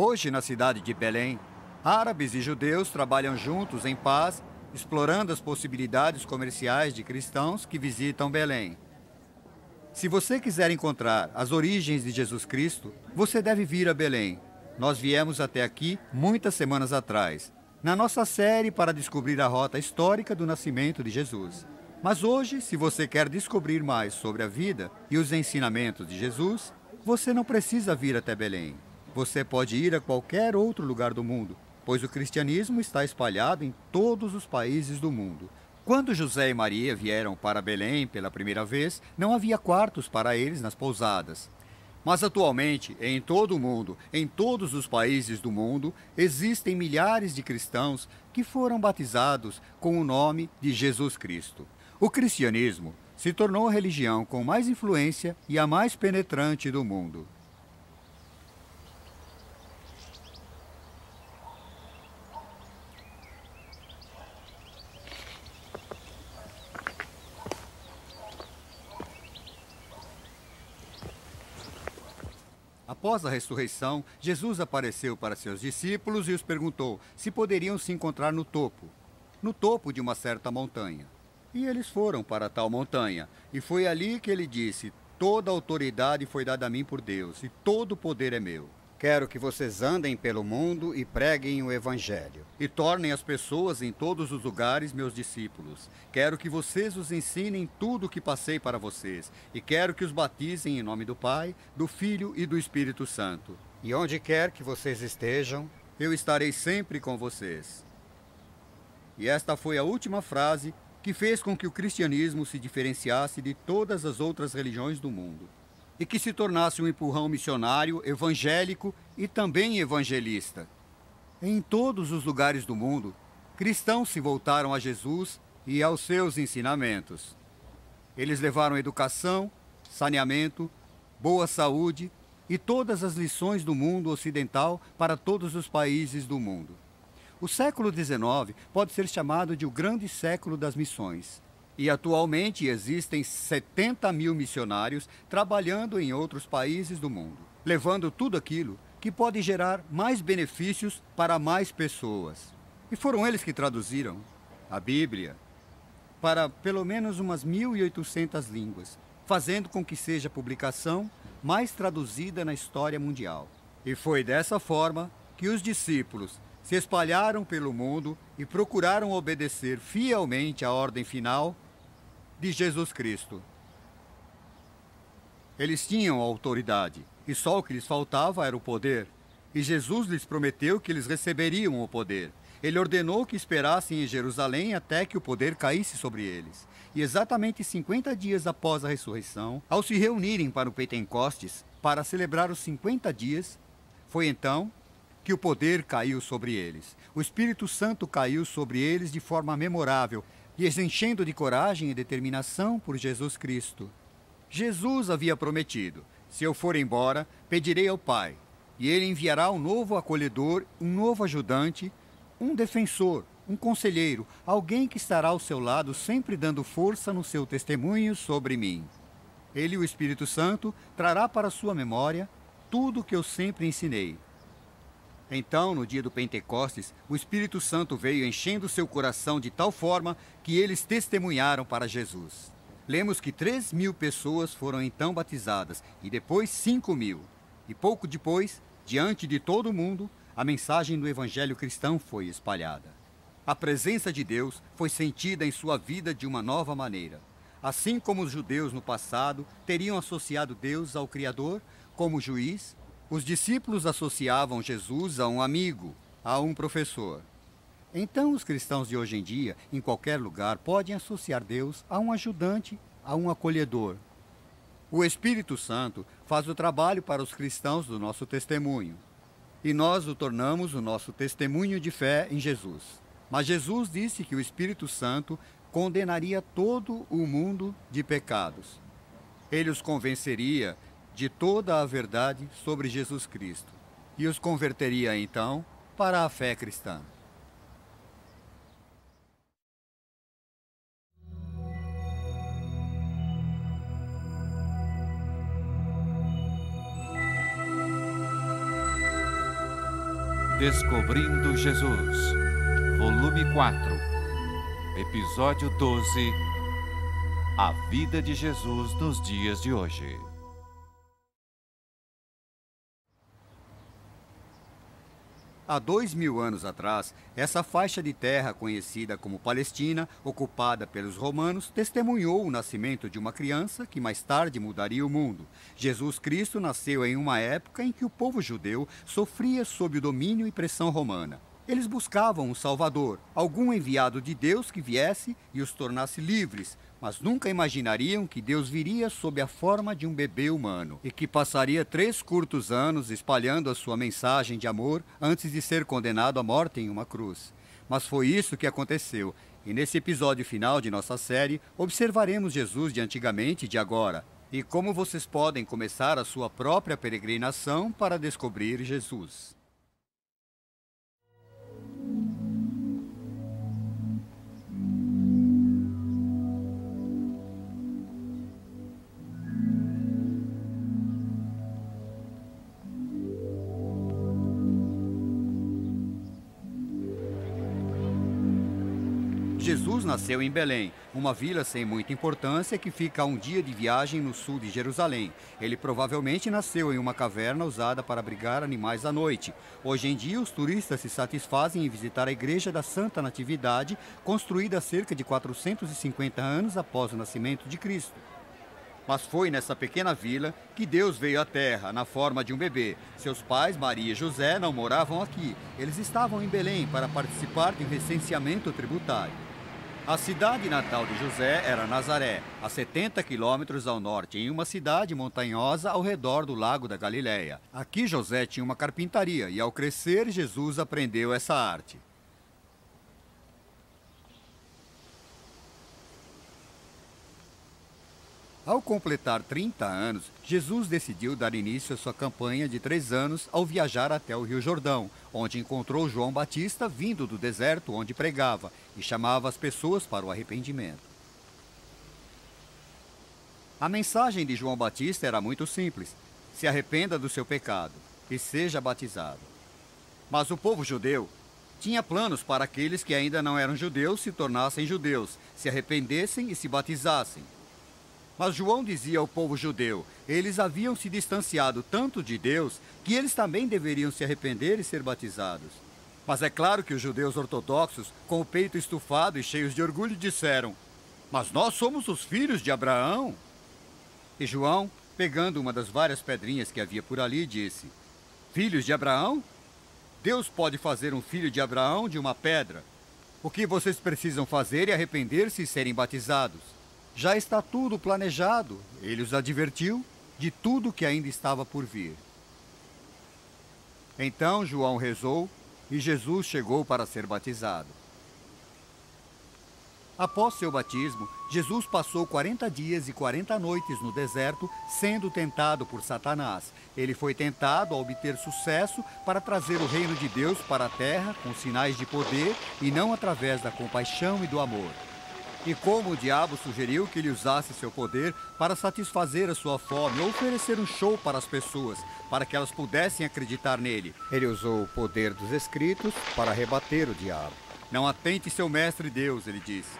Hoje, na cidade de Belém, árabes e judeus trabalham juntos em paz, explorando as possibilidades comerciais de cristãos que visitam Belém. Se você quiser encontrar as origens de Jesus Cristo, você deve vir a Belém. Nós viemos até aqui muitas semanas atrás, na nossa série para descobrir a rota histórica do nascimento de Jesus. Mas hoje, se você quer descobrir mais sobre a vida e os ensinamentos de Jesus, você não precisa vir até Belém. Você pode ir a qualquer outro lugar do mundo, pois o cristianismo está espalhado em todos os países do mundo. Quando José e Maria vieram para Belém pela primeira vez, não havia quartos para eles nas pousadas. Mas atualmente, em todo o mundo, em todos os países do mundo, existem milhares de cristãos que foram batizados com o nome de Jesus Cristo. O cristianismo se tornou a religião com mais influência e a mais penetrante do mundo. Após a ressurreição, Jesus apareceu para seus discípulos e os perguntou se poderiam se encontrar no topo, no topo de uma certa montanha. E eles foram para tal montanha, e foi ali que ele disse: toda a autoridade foi dada a mim por Deus, e todo o poder é meu. Quero que vocês andem pelo mundo e preguem o Evangelho, e tornem as pessoas em todos os lugares meus discípulos. Quero que vocês os ensinem tudo o que passei para vocês, e quero que os batizem em nome do Pai, do Filho e do Espírito Santo. E onde quer que vocês estejam, eu estarei sempre com vocês. E esta foi a última frase que fez com que o cristianismo se diferenciasse de todas as outras religiões do mundo, e que se tornasse um empurrão missionário, evangélico e também evangelista. Em todos os lugares do mundo, cristãos se voltaram a Jesus e aos seus ensinamentos. Eles levaram educação, saneamento, boa saúde e todas as lições do mundo ocidental para todos os países do mundo. O século dezenove pode ser chamado de o grande século das missões. E atualmente existem setenta mil missionários trabalhando em outros países do mundo, levando tudo aquilo que pode gerar mais benefícios para mais pessoas. E foram eles que traduziram a Bíblia para pelo menos umas mil e oitocentas línguas, fazendo com que seja a publicação mais traduzida na história mundial. E foi dessa forma que os discípulos se espalharam pelo mundo e procuraram obedecer fielmente à ordem final de Jesus Cristo. Eles tinham autoridade, e só o que lhes faltava era o poder. E Jesus lhes prometeu que eles receberiam o poder. Ele ordenou que esperassem em Jerusalém até que o poder caísse sobre eles. E exatamente cinquenta dias após a ressurreição, ao se reunirem para o Pentecostes, para celebrar os cinquenta dias, foi então que o poder caiu sobre eles. O Espírito Santo caiu sobre eles de forma memorável, e os enchendo de coragem e determinação por Jesus Cristo. Jesus havia prometido: se eu for embora, pedirei ao Pai, e ele enviará um novo acolhedor, um novo ajudante, um defensor, um conselheiro, alguém que estará ao seu lado sempre dando força no seu testemunho sobre mim. Ele, o Espírito Santo, trará para sua memória tudo o que eu sempre ensinei. Então, no dia do Pentecostes, o Espírito Santo veio enchendo seu coração de tal forma que eles testemunharam para Jesus. Lemos que três mil pessoas foram então batizadas, e depois cinco mil. E pouco depois, diante de todo o mundo, a mensagem do Evangelho cristão foi espalhada. A presença de Deus foi sentida em sua vida de uma nova maneira. Assim como os judeus no passado teriam associado Deus ao Criador como juiz, os discípulos associavam Jesus a um amigo, a um professor. Então, os cristãos de hoje em dia, em qualquer lugar, podem associar Deus a um ajudante, a um acolhedor. O Espírito Santo faz o trabalho para os cristãos do nosso testemunho. E nós o tornamos o nosso testemunho de fé em Jesus. Mas Jesus disse que o Espírito Santo condenaria todo o mundo de pecados. Ele os convenceria de toda a verdade sobre Jesus Cristo e os converteria então para a fé cristã. Descobrindo Jesus, volume quatro, episódio doze, A vida de Jesus nos dias de hoje. Há dois mil anos atrás, essa faixa de terra conhecida como Palestina, ocupada pelos romanos, testemunhou o nascimento de uma criança que mais tarde mudaria o mundo. Jesus Cristo nasceu em uma época em que o povo judeu sofria sob o domínio e pressão romana. Eles buscavam um Salvador, algum enviado de Deus que viesse e os tornasse livres, mas nunca imaginariam que Deus viria sob a forma de um bebê humano e que passaria três curtos anos espalhando a sua mensagem de amor antes de ser condenado à morte em uma cruz. Mas foi isso que aconteceu, e nesse episódio final de nossa série, observaremos Jesus de antigamente e de agora, e como vocês podem começar a sua própria peregrinação para descobrir Jesus. Jesus nasceu em Belém, uma vila sem muita importância que fica a um dia de viagem no sul de Jerusalém. Ele provavelmente nasceu em uma caverna usada para abrigar animais à noite. Hoje em dia, os turistas se satisfazem em visitar a Igreja da Santa Natividade, construída há cerca de quatrocentos e cinquenta anos após o nascimento de Cristo. Mas foi nessa pequena vila que Deus veio à terra, na forma de um bebê. Seus pais, Maria e José, não moravam aqui. Eles estavam em Belém para participar de um recenseamento tributário. A cidade natal de José era Nazaré, a setenta quilômetros ao norte, em uma cidade montanhosa ao redor do Lago da Galileia. Aqui José tinha uma carpintaria e, ao crescer, Jesus aprendeu essa arte. Ao completar trinta anos, Jesus decidiu dar início à sua campanha de três anos ao viajar até o Rio Jordão, onde encontrou João Batista vindo do deserto onde pregava e chamava as pessoas para o arrependimento. A mensagem de João Batista era muito simples: se arrependa do seu pecado e seja batizado. Mas o povo judeu tinha planos para aqueles que ainda não eram judeus se tornassem judeus, se arrependessem e se batizassem. Mas João dizia ao povo judeu, eles haviam se distanciado tanto de Deus que eles também deveriam se arrepender e ser batizados. Mas é claro que os judeus ortodoxos, com o peito estufado e cheios de orgulho, disseram: mas nós somos os filhos de Abraão. E João, pegando uma das várias pedrinhas que havia por ali, disse: filhos de Abraão? Deus pode fazer um filho de Abraão de uma pedra. O que vocês precisam fazer é arrepender-se e serem batizados. Já está tudo planejado, ele os advertiu de tudo que ainda estava por vir. Então João rezou e Jesus chegou para ser batizado. Após seu batismo, Jesus passou quarenta dias e quarenta noites no deserto, sendo tentado por Satanás. Ele foi tentado a obter sucesso para trazer o reino de Deus para a terra com sinais de poder e não através da compaixão e do amor. E como o diabo sugeriu que ele usasse seu poder para satisfazer a sua fome ou oferecer um show para as pessoas, para que elas pudessem acreditar nele, ele usou o poder dos escritos para rebater o diabo. Não atente seu mestre Deus, ele disse.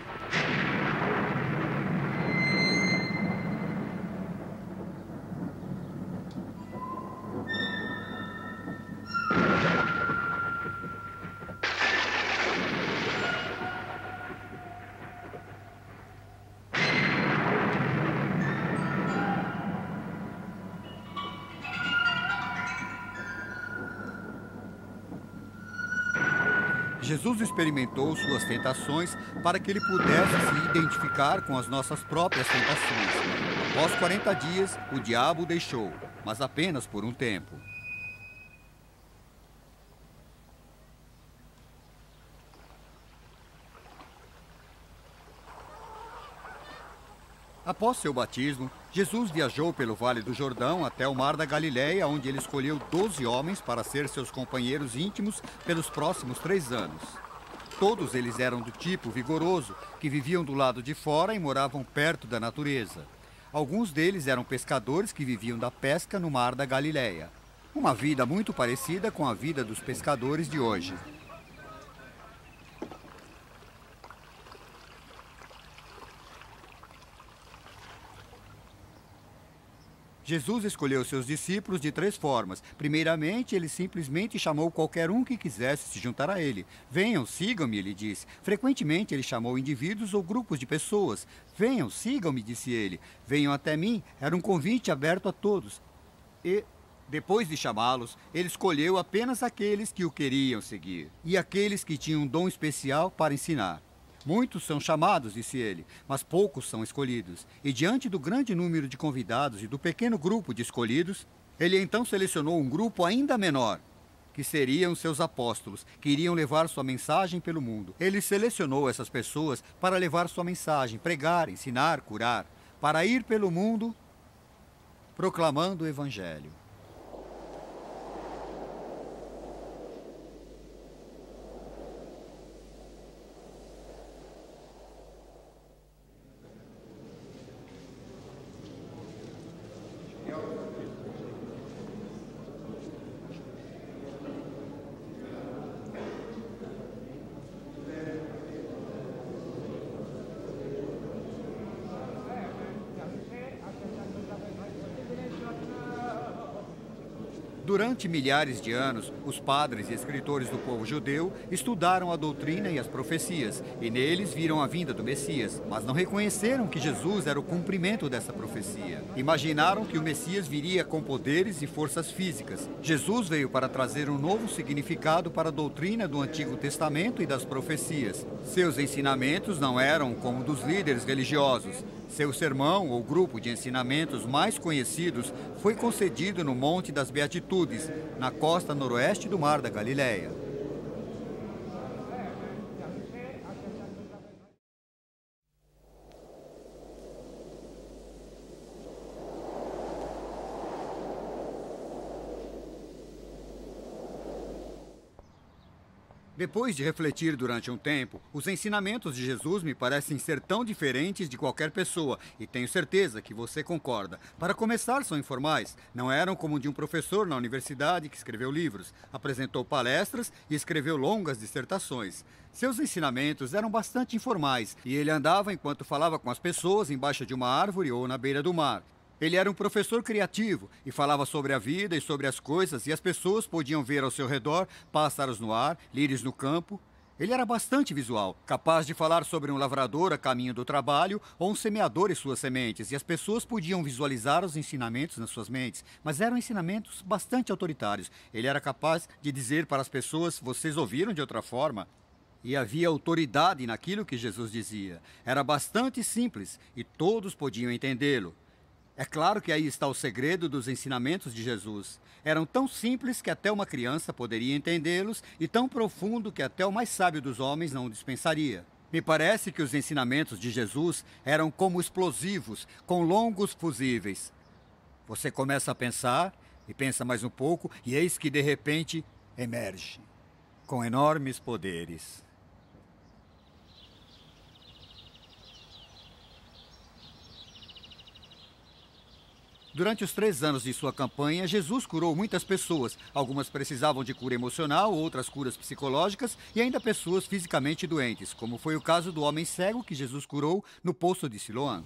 Jesus experimentou suas tentações para que ele pudesse se identificar com as nossas próprias tentações. Após quarenta dias, o diabo o deixou, mas apenas por um tempo. Após seu batismo, Jesus viajou pelo Vale do Jordão até o Mar da Galileia, onde ele escolheu doze homens para ser seus companheiros íntimos pelos próximos três anos. Todos eles eram do tipo vigoroso, que viviam do lado de fora e moravam perto da natureza. Alguns deles eram pescadores que viviam da pesca no Mar da Galileia. Uma vida muito parecida com a vida dos pescadores de hoje. Jesus escolheu seus discípulos de três formas. Primeiramente, ele simplesmente chamou qualquer um que quisesse se juntar a ele. Venham, sigam-me, ele disse. Frequentemente, ele chamou indivíduos ou grupos de pessoas. Venham, sigam-me, disse ele. Venham até mim. Era um convite aberto a todos. E, depois de chamá-los, ele escolheu apenas aqueles que o queriam seguir e aqueles que tinham um dom especial para ensinar. Muitos são chamados, disse ele, mas poucos são escolhidos. E diante do grande número de convidados e do pequeno grupo de escolhidos, ele então selecionou um grupo ainda menor, que seriam seus apóstolos, que iriam levar sua mensagem pelo mundo. Ele selecionou essas pessoas para levar sua mensagem, pregar, ensinar, curar, para ir pelo mundo proclamando o Evangelho. Durante milhares de anos, os padres e escritores do povo judeu estudaram a doutrina e as profecias, e neles viram a vinda do Messias, mas não reconheceram que Jesus era o cumprimento dessa profecia. Imaginaram que o Messias viria com poderes e forças físicas. Jesus veio para trazer um novo significado para a doutrina do Antigo Testamento e das profecias. Seus ensinamentos não eram como dos líderes religiosos. Seu sermão, ou grupo de ensinamentos mais conhecidos, foi concedido no Monte das Beatitudes, na costa noroeste do Mar da Galileia. Depois de refletir durante um tempo, os ensinamentos de Jesus me parecem ser tão diferentes de qualquer pessoa, e tenho certeza que você concorda. Para começar, são informais. Não eram como de um professor na universidade que escreveu livros, apresentou palestras e escreveu longas dissertações. Seus ensinamentos eram bastante informais, e ele andava enquanto falava com as pessoas embaixo de uma árvore ou na beira do mar. Ele era um professor criativo e falava sobre a vida e sobre as coisas, e as pessoas podiam ver ao seu redor pássaros no ar, lírios no campo. Ele era bastante visual, capaz de falar sobre um lavrador a caminho do trabalho ou um semeador e suas sementes, e as pessoas podiam visualizar os ensinamentos nas suas mentes, mas eram ensinamentos bastante autoritários. Ele era capaz de dizer para as pessoas: vocês ouviram de outra forma? E havia autoridade naquilo que Jesus dizia. Era bastante simples e todos podiam entendê-lo. É claro que aí está o segredo dos ensinamentos de Jesus. Eram tão simples que até uma criança poderia entendê-los e tão profundo que até o mais sábio dos homens não o dispensaria. Me parece que os ensinamentos de Jesus eram como explosivos, com longos fusíveis. Você começa a pensar, e pensa mais um pouco, e eis que de repente emerge, com enormes poderes. Durante os três anos de sua campanha, Jesus curou muitas pessoas. Algumas precisavam de cura emocional, outras curas psicológicas e ainda pessoas fisicamente doentes, como foi o caso do homem cego que Jesus curou no poço de Siloã.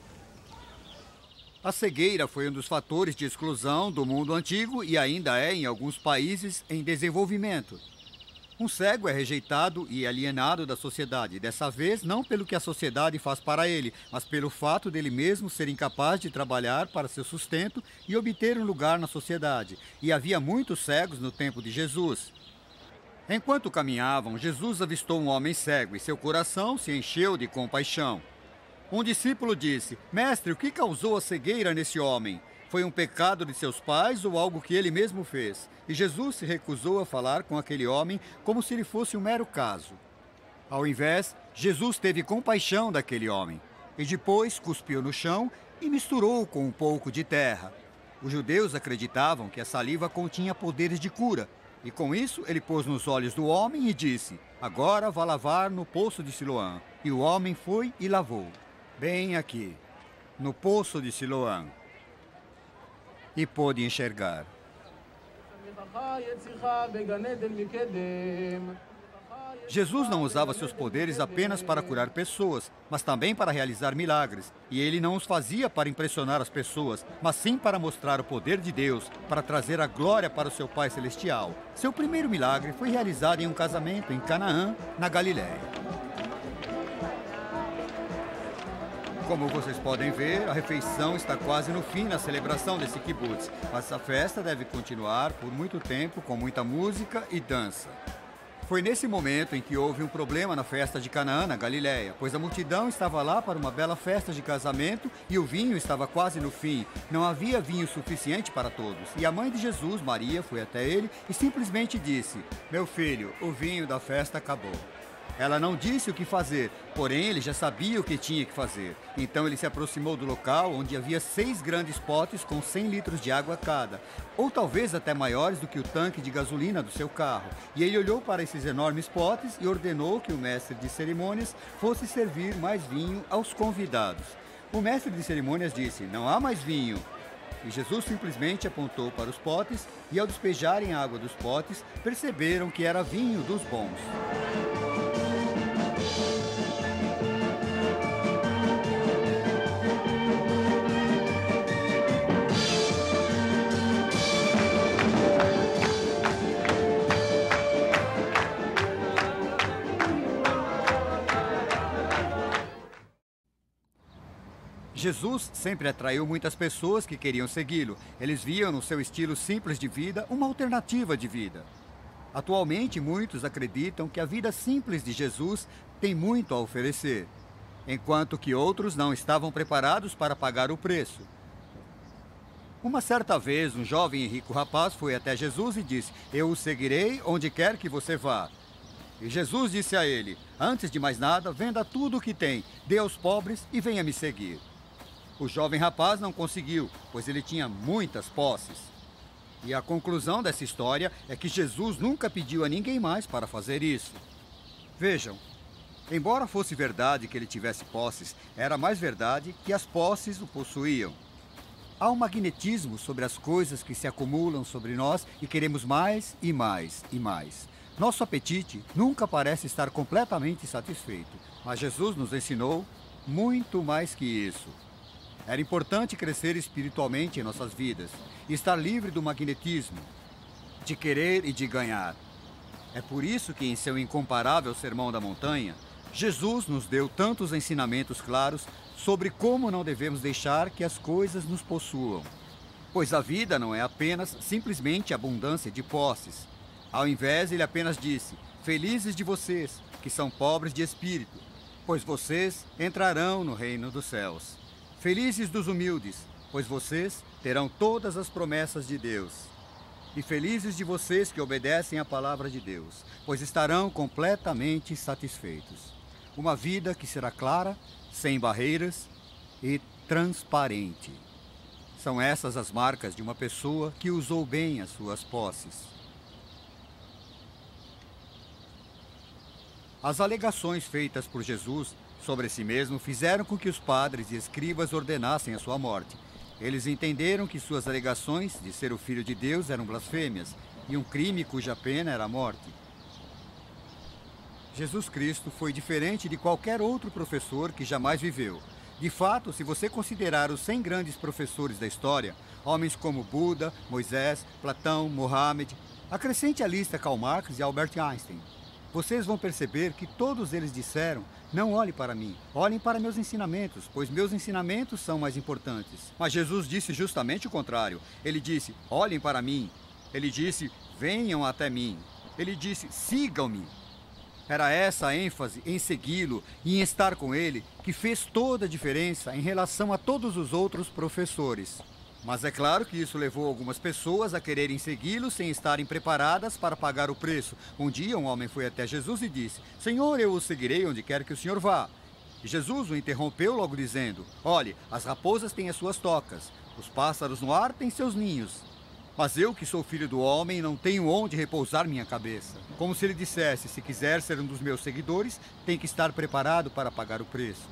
A cegueira foi um dos fatores de exclusão do mundo antigo e ainda é em alguns países em desenvolvimento. Um cego é rejeitado e alienado da sociedade, dessa vez não pelo que a sociedade faz para ele, mas pelo fato dele mesmo ser incapaz de trabalhar para seu sustento e obter um lugar na sociedade. E havia muitos cegos no tempo de Jesus. Enquanto caminhavam, Jesus avistou um homem cego e seu coração se encheu de compaixão. Um discípulo disse: Mestre, o que causou a cegueira nesse homem? Foi um pecado de seus pais ou algo que ele mesmo fez? E Jesus se recusou a falar com aquele homem como se ele fosse um mero caso. Ao invés, Jesus teve compaixão daquele homem e depois cuspiu no chão e misturou com um pouco de terra. Os judeus acreditavam que a saliva continha poderes de cura, e com isso ele pôs nos olhos do homem e disse: agora vá lavar no poço de Siloã. E o homem foi e lavou, bem aqui, no poço de Siloã, e pôde enxergar. Jesus não usava seus poderes apenas para curar pessoas, mas também para realizar milagres. E ele não os fazia para impressionar as pessoas, mas sim para mostrar o poder de Deus, para trazer a glória para o seu Pai Celestial. Seu primeiro milagre foi realizado em um casamento em Canaã, na Galiléia. Como vocês podem ver, a refeição está quase no fim na celebração desse kibutz, mas essa festa deve continuar por muito tempo com muita música e dança. Foi nesse momento em que houve um problema na festa de Canaã, na Galiléia, pois a multidão estava lá para uma bela festa de casamento e o vinho estava quase no fim. Não havia vinho suficiente para todos. E a mãe de Jesus, Maria, foi até ele e simplesmente disse: "Meu filho, o vinho da festa acabou." Ela não disse o que fazer, porém ele já sabia o que tinha que fazer. Então ele se aproximou do local onde havia seis grandes potes com cem litros de água cada, ou talvez até maiores do que o tanque de gasolina do seu carro. E ele olhou para esses enormes potes e ordenou que o mestre de cerimônias fosse servir mais vinho aos convidados. O mestre de cerimônias disse: "Não há mais vinho." E Jesus simplesmente apontou para os potes e, ao despejarem a água dos potes, perceberam que era vinho dos bons. Jesus sempre atraiu muitas pessoas que queriam segui-lo. Eles viam no seu estilo simples de vida uma alternativa de vida. Atualmente, muitos acreditam que a vida simples de Jesus tem muito a oferecer, enquanto que outros não estavam preparados para pagar o preço. Uma certa vez, um jovem e rico rapaz foi até Jesus e disse: "Eu o seguirei onde quer que você vá." E Jesus disse a ele: "Antes de mais nada, venda tudo o que tem, dê aos pobres e venha me seguir." O jovem rapaz não conseguiu, pois ele tinha muitas posses. E a conclusão dessa história é que Jesus nunca pediu a ninguém mais para fazer isso. Vejam, embora fosse verdade que ele tivesse posses, era mais verdade que as posses o possuíam. Há um magnetismo sobre as coisas que se acumulam sobre nós e queremos mais e mais e mais. Nosso apetite nunca parece estar completamente satisfeito, mas Jesus nos ensinou muito mais que isso. Era importante crescer espiritualmente em nossas vidas e estar livre do magnetismo, de querer e de ganhar. É por isso que em seu incomparável Sermão da Montanha, Jesus nos deu tantos ensinamentos claros sobre como não devemos deixar que as coisas nos possuam. Pois a vida não é apenas simplesmente abundância de posses. Ao invés, ele apenas disse: "Felizes de vocês, que são pobres de espírito, pois vocês entrarão no reino dos céus. Felizes dos humildes, pois vocês terão todas as promessas de Deus. E felizes de vocês que obedecem à palavra de Deus, pois estarão completamente satisfeitos." Uma vida que será clara, sem barreiras e transparente. São essas as marcas de uma pessoa que usou bem as suas posses. As alegações feitas por Jesus sobre si mesmo fizeram com que os padres e escribas ordenassem a sua morte. Eles entenderam que suas alegações de ser o Filho de Deus eram blasfêmias e um crime cuja pena era a morte. Jesus Cristo foi diferente de qualquer outro professor que jamais viveu. De fato, se você considerar os cem grandes professores da história, homens como Buda, Moisés, Platão, Mohammed, acrescente à lista Karl Marx e Albert Einstein, vocês vão perceber que todos eles disseram: "Não olhem para mim, olhem para meus ensinamentos, pois meus ensinamentos são mais importantes." Mas Jesus disse justamente o contrário. Ele disse: "Olhem para mim." Ele disse: "Venham até mim." Ele disse: "Sigam-me." Era essa a ênfase em segui-lo e em estar com ele que fez toda a diferença em relação a todos os outros professores. Mas é claro que isso levou algumas pessoas a quererem segui-lo sem estarem preparadas para pagar o preço. Um dia um homem foi até Jesus e disse: "Senhor, eu o seguirei onde quer que o senhor vá." E Jesus o interrompeu logo dizendo: "Olhe, as raposas têm as suas tocas, os pássaros no ar têm seus ninhos. Mas eu, que sou filho do homem, não tenho onde repousar minha cabeça." Como se ele dissesse: se quiser ser um dos meus seguidores, tem que estar preparado para pagar o preço.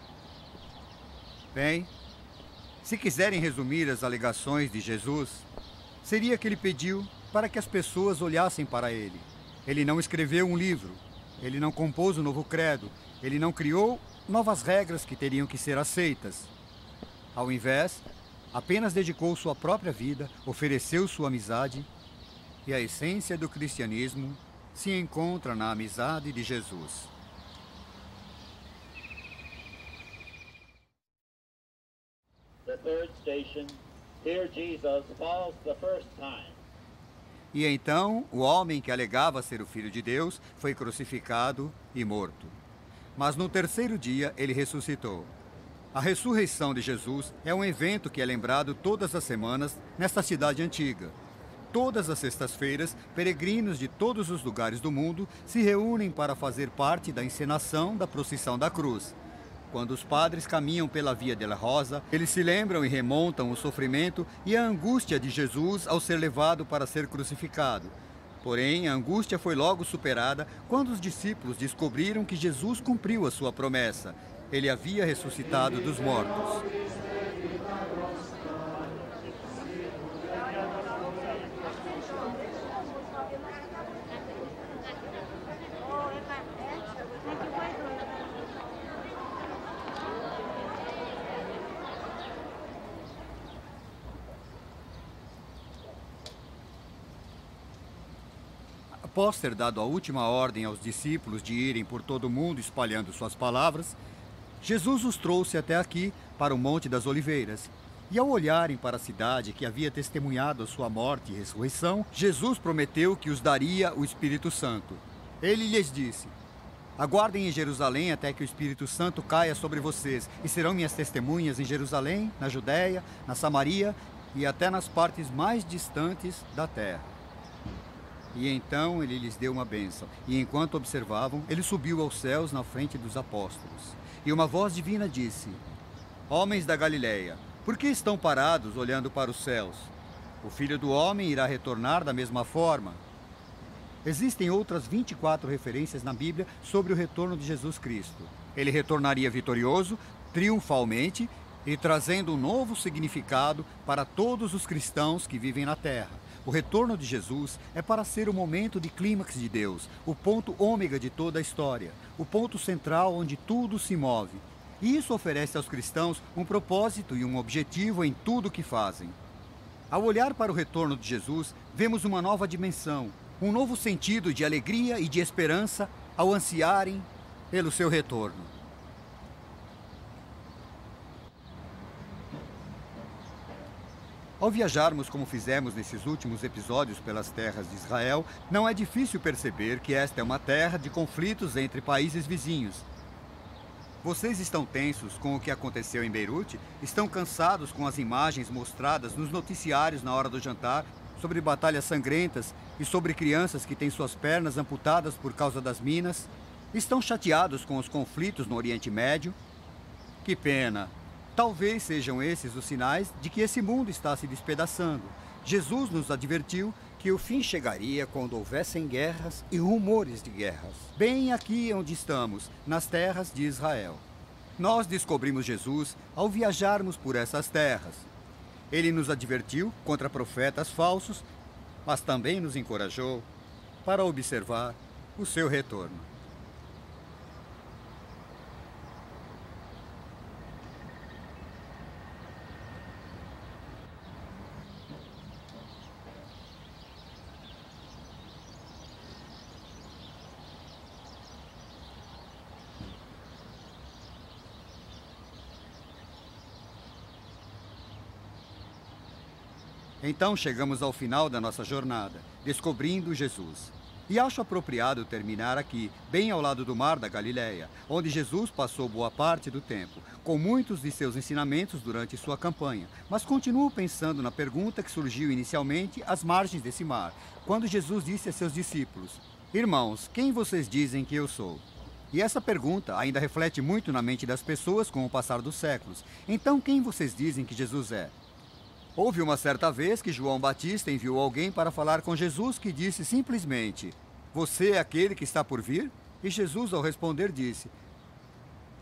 Bem, se quiserem resumir as alegações de Jesus, seria que ele pediu para que as pessoas olhassem para ele. Ele não escreveu um livro, ele não compôs um novo credo, ele não criou novas regras que teriam que ser aceitas. Ao invés, apenas dedicou sua própria vida, ofereceu sua amizade, e a essência do cristianismo se encontra na amizade de Jesus. The third station, here Jesus falls the first time. E então, o homem que alegava ser o Filho de Deus foi crucificado e morto. Mas no terceiro dia, ele ressuscitou. A ressurreição de Jesus é um evento que é lembrado todas as semanas nesta cidade antiga. Todas as sextas-feiras, peregrinos de todos os lugares do mundo se reúnem para fazer parte da encenação da procissão da cruz. Quando os padres caminham pela Via della Rosa, eles se lembram e remontam o sofrimento e a angústia de Jesus ao ser levado para ser crucificado. Porém, a angústia foi logo superada quando os discípulos descobriram que Jesus cumpriu a sua promessa. Ele havia ressuscitado dos mortos. Após ter dado a última ordem aos discípulos de irem por todo o mundo espalhando suas palavras, Jesus os trouxe até aqui, para o Monte das Oliveiras. E ao olharem para a cidade que havia testemunhado a sua morte e ressurreição, Jesus prometeu que os daria o Espírito Santo. Ele lhes disse: aguardem em Jerusalém até que o Espírito Santo caia sobre vocês, e serão minhas testemunhas em Jerusalém, na Judéia, na Samaria e até nas partes mais distantes da terra. E então ele lhes deu uma bênção, e enquanto observavam, ele subiu aos céus na frente dos apóstolos. E uma voz divina disse: homens da Galileia, por que estão parados olhando para os céus? O Filho do Homem irá retornar da mesma forma. Existem outras vinte e quatro referências na Bíblia sobre o retorno de Jesus Cristo. Ele retornaria vitorioso, triunfalmente, e trazendo um novo significado para todos os cristãos que vivem na terra. O retorno de Jesus é para ser o momento de clímax de Deus, o ponto ômega de toda a história, o ponto central onde tudo se move. E isso oferece aos cristãos um propósito e um objetivo em tudo o que fazem. Ao olhar para o retorno de Jesus, vemos uma nova dimensão, um novo sentido de alegria e de esperança ao ansiarem pelo seu retorno. Ao viajarmos como fizemos nesses últimos episódios pelas terras de Israel, não é difícil perceber que esta é uma terra de conflitos entre países vizinhos. Vocês estão tensos com o que aconteceu em Beirute? Estão cansados com as imagens mostradas nos noticiários na hora do jantar sobre batalhas sangrentas e sobre crianças que têm suas pernas amputadas por causa das minas? Estão chateados com os conflitos no Oriente Médio? Que pena! Talvez sejam esses os sinais de que esse mundo está se despedaçando. Jesus nos advertiu que o fim chegaria quando houvessem guerras e rumores de guerras. Bem aqui onde estamos, nas terras de Israel. Nós descobrimos Jesus ao viajarmos por essas terras. Ele nos advertiu contra profetas falsos, mas também nos encorajou para observar o seu retorno. Então chegamos ao final da nossa jornada, descobrindo Jesus. E acho apropriado terminar aqui, bem ao lado do mar da Galileia, onde Jesus passou boa parte do tempo, com muitos de seus ensinamentos durante sua campanha. Mas continuo pensando na pergunta que surgiu inicialmente às margens desse mar, quando Jesus disse a seus discípulos: irmãos, quem vocês dizem que eu sou? E essa pergunta ainda reflete muito na mente das pessoas com o passar dos séculos. Então, quem vocês dizem que Jesus é? Houve uma certa vez que João Batista enviou alguém para falar com Jesus que disse simplesmente: você é aquele que está por vir? E Jesus, ao responder, disse: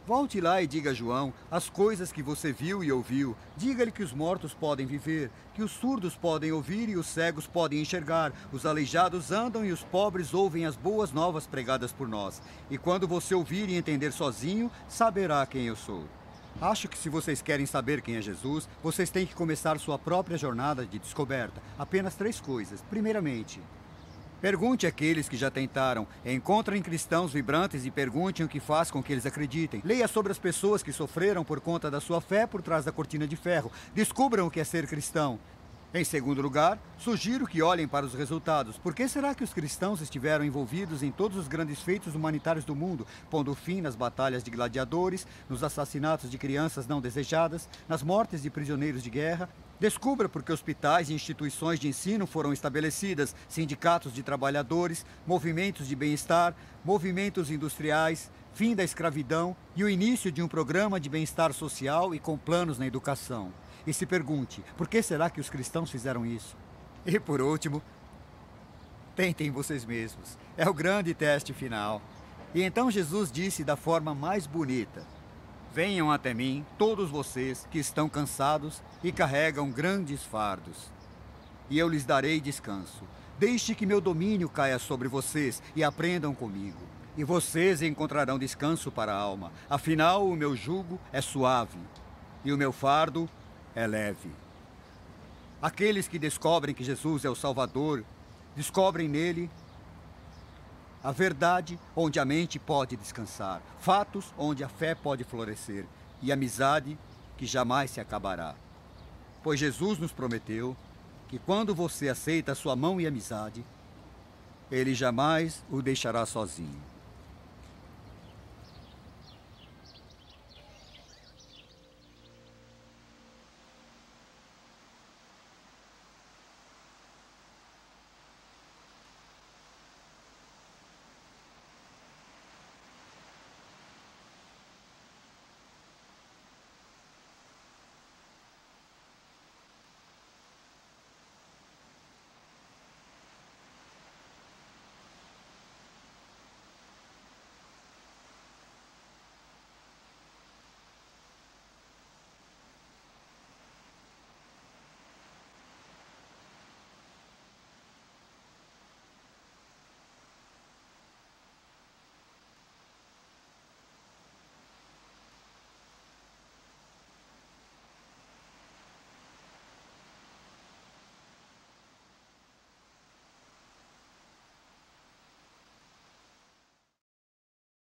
Volte lá e diga a João as coisas que você viu e ouviu. Diga-lhe que os mortos podem viver, que os surdos podem ouvir e os cegos podem enxergar, os aleijados andam e os pobres ouvem as boas novas pregadas por nós. E quando você ouvir e entender sozinho, saberá quem eu sou. Acho que se vocês querem saber quem é Jesus, vocês têm que começar sua própria jornada de descoberta. Apenas três coisas. Primeiramente, pergunte àqueles que já tentaram. Encontrem cristãos vibrantes e pergunte o que faz com que eles acreditem. Leia sobre as pessoas que sofreram por conta da sua fé por trás da cortina de ferro. Descubram o que é ser cristão. Em segundo lugar, sugiro que olhem para os resultados. Por que será que os cristãos estiveram envolvidos em todos os grandes feitos humanitários do mundo, pondo fim nas batalhas de gladiadores, nos assassinatos de crianças não desejadas, nas mortes de prisioneiros de guerra? Descubra por que hospitais e instituições de ensino foram estabelecidas, sindicatos de trabalhadores, movimentos de bem-estar, movimentos industriais, fim da escravidão e o início de um programa de bem-estar social e com planos na educação. E se pergunte, por que será que os cristãos fizeram isso? E por último, tentem vocês mesmos. É o grande teste final. E então Jesus disse da forma mais bonita: venham até mim, todos vocês que estão cansados e carregam grandes fardos, e eu lhes darei descanso. Deixe que meu domínio caia sobre vocês e aprendam comigo. E vocês encontrarão descanso para a alma. Afinal, o meu jugo é suave e o meu fardo é leve. Aqueles que descobrem que Jesus é o Salvador, descobrem nele a verdade onde a mente pode descansar, fatos onde a fé pode florescer e amizade que jamais se acabará. Pois Jesus nos prometeu que quando você aceita a sua mão e amizade, ele jamais o deixará sozinho.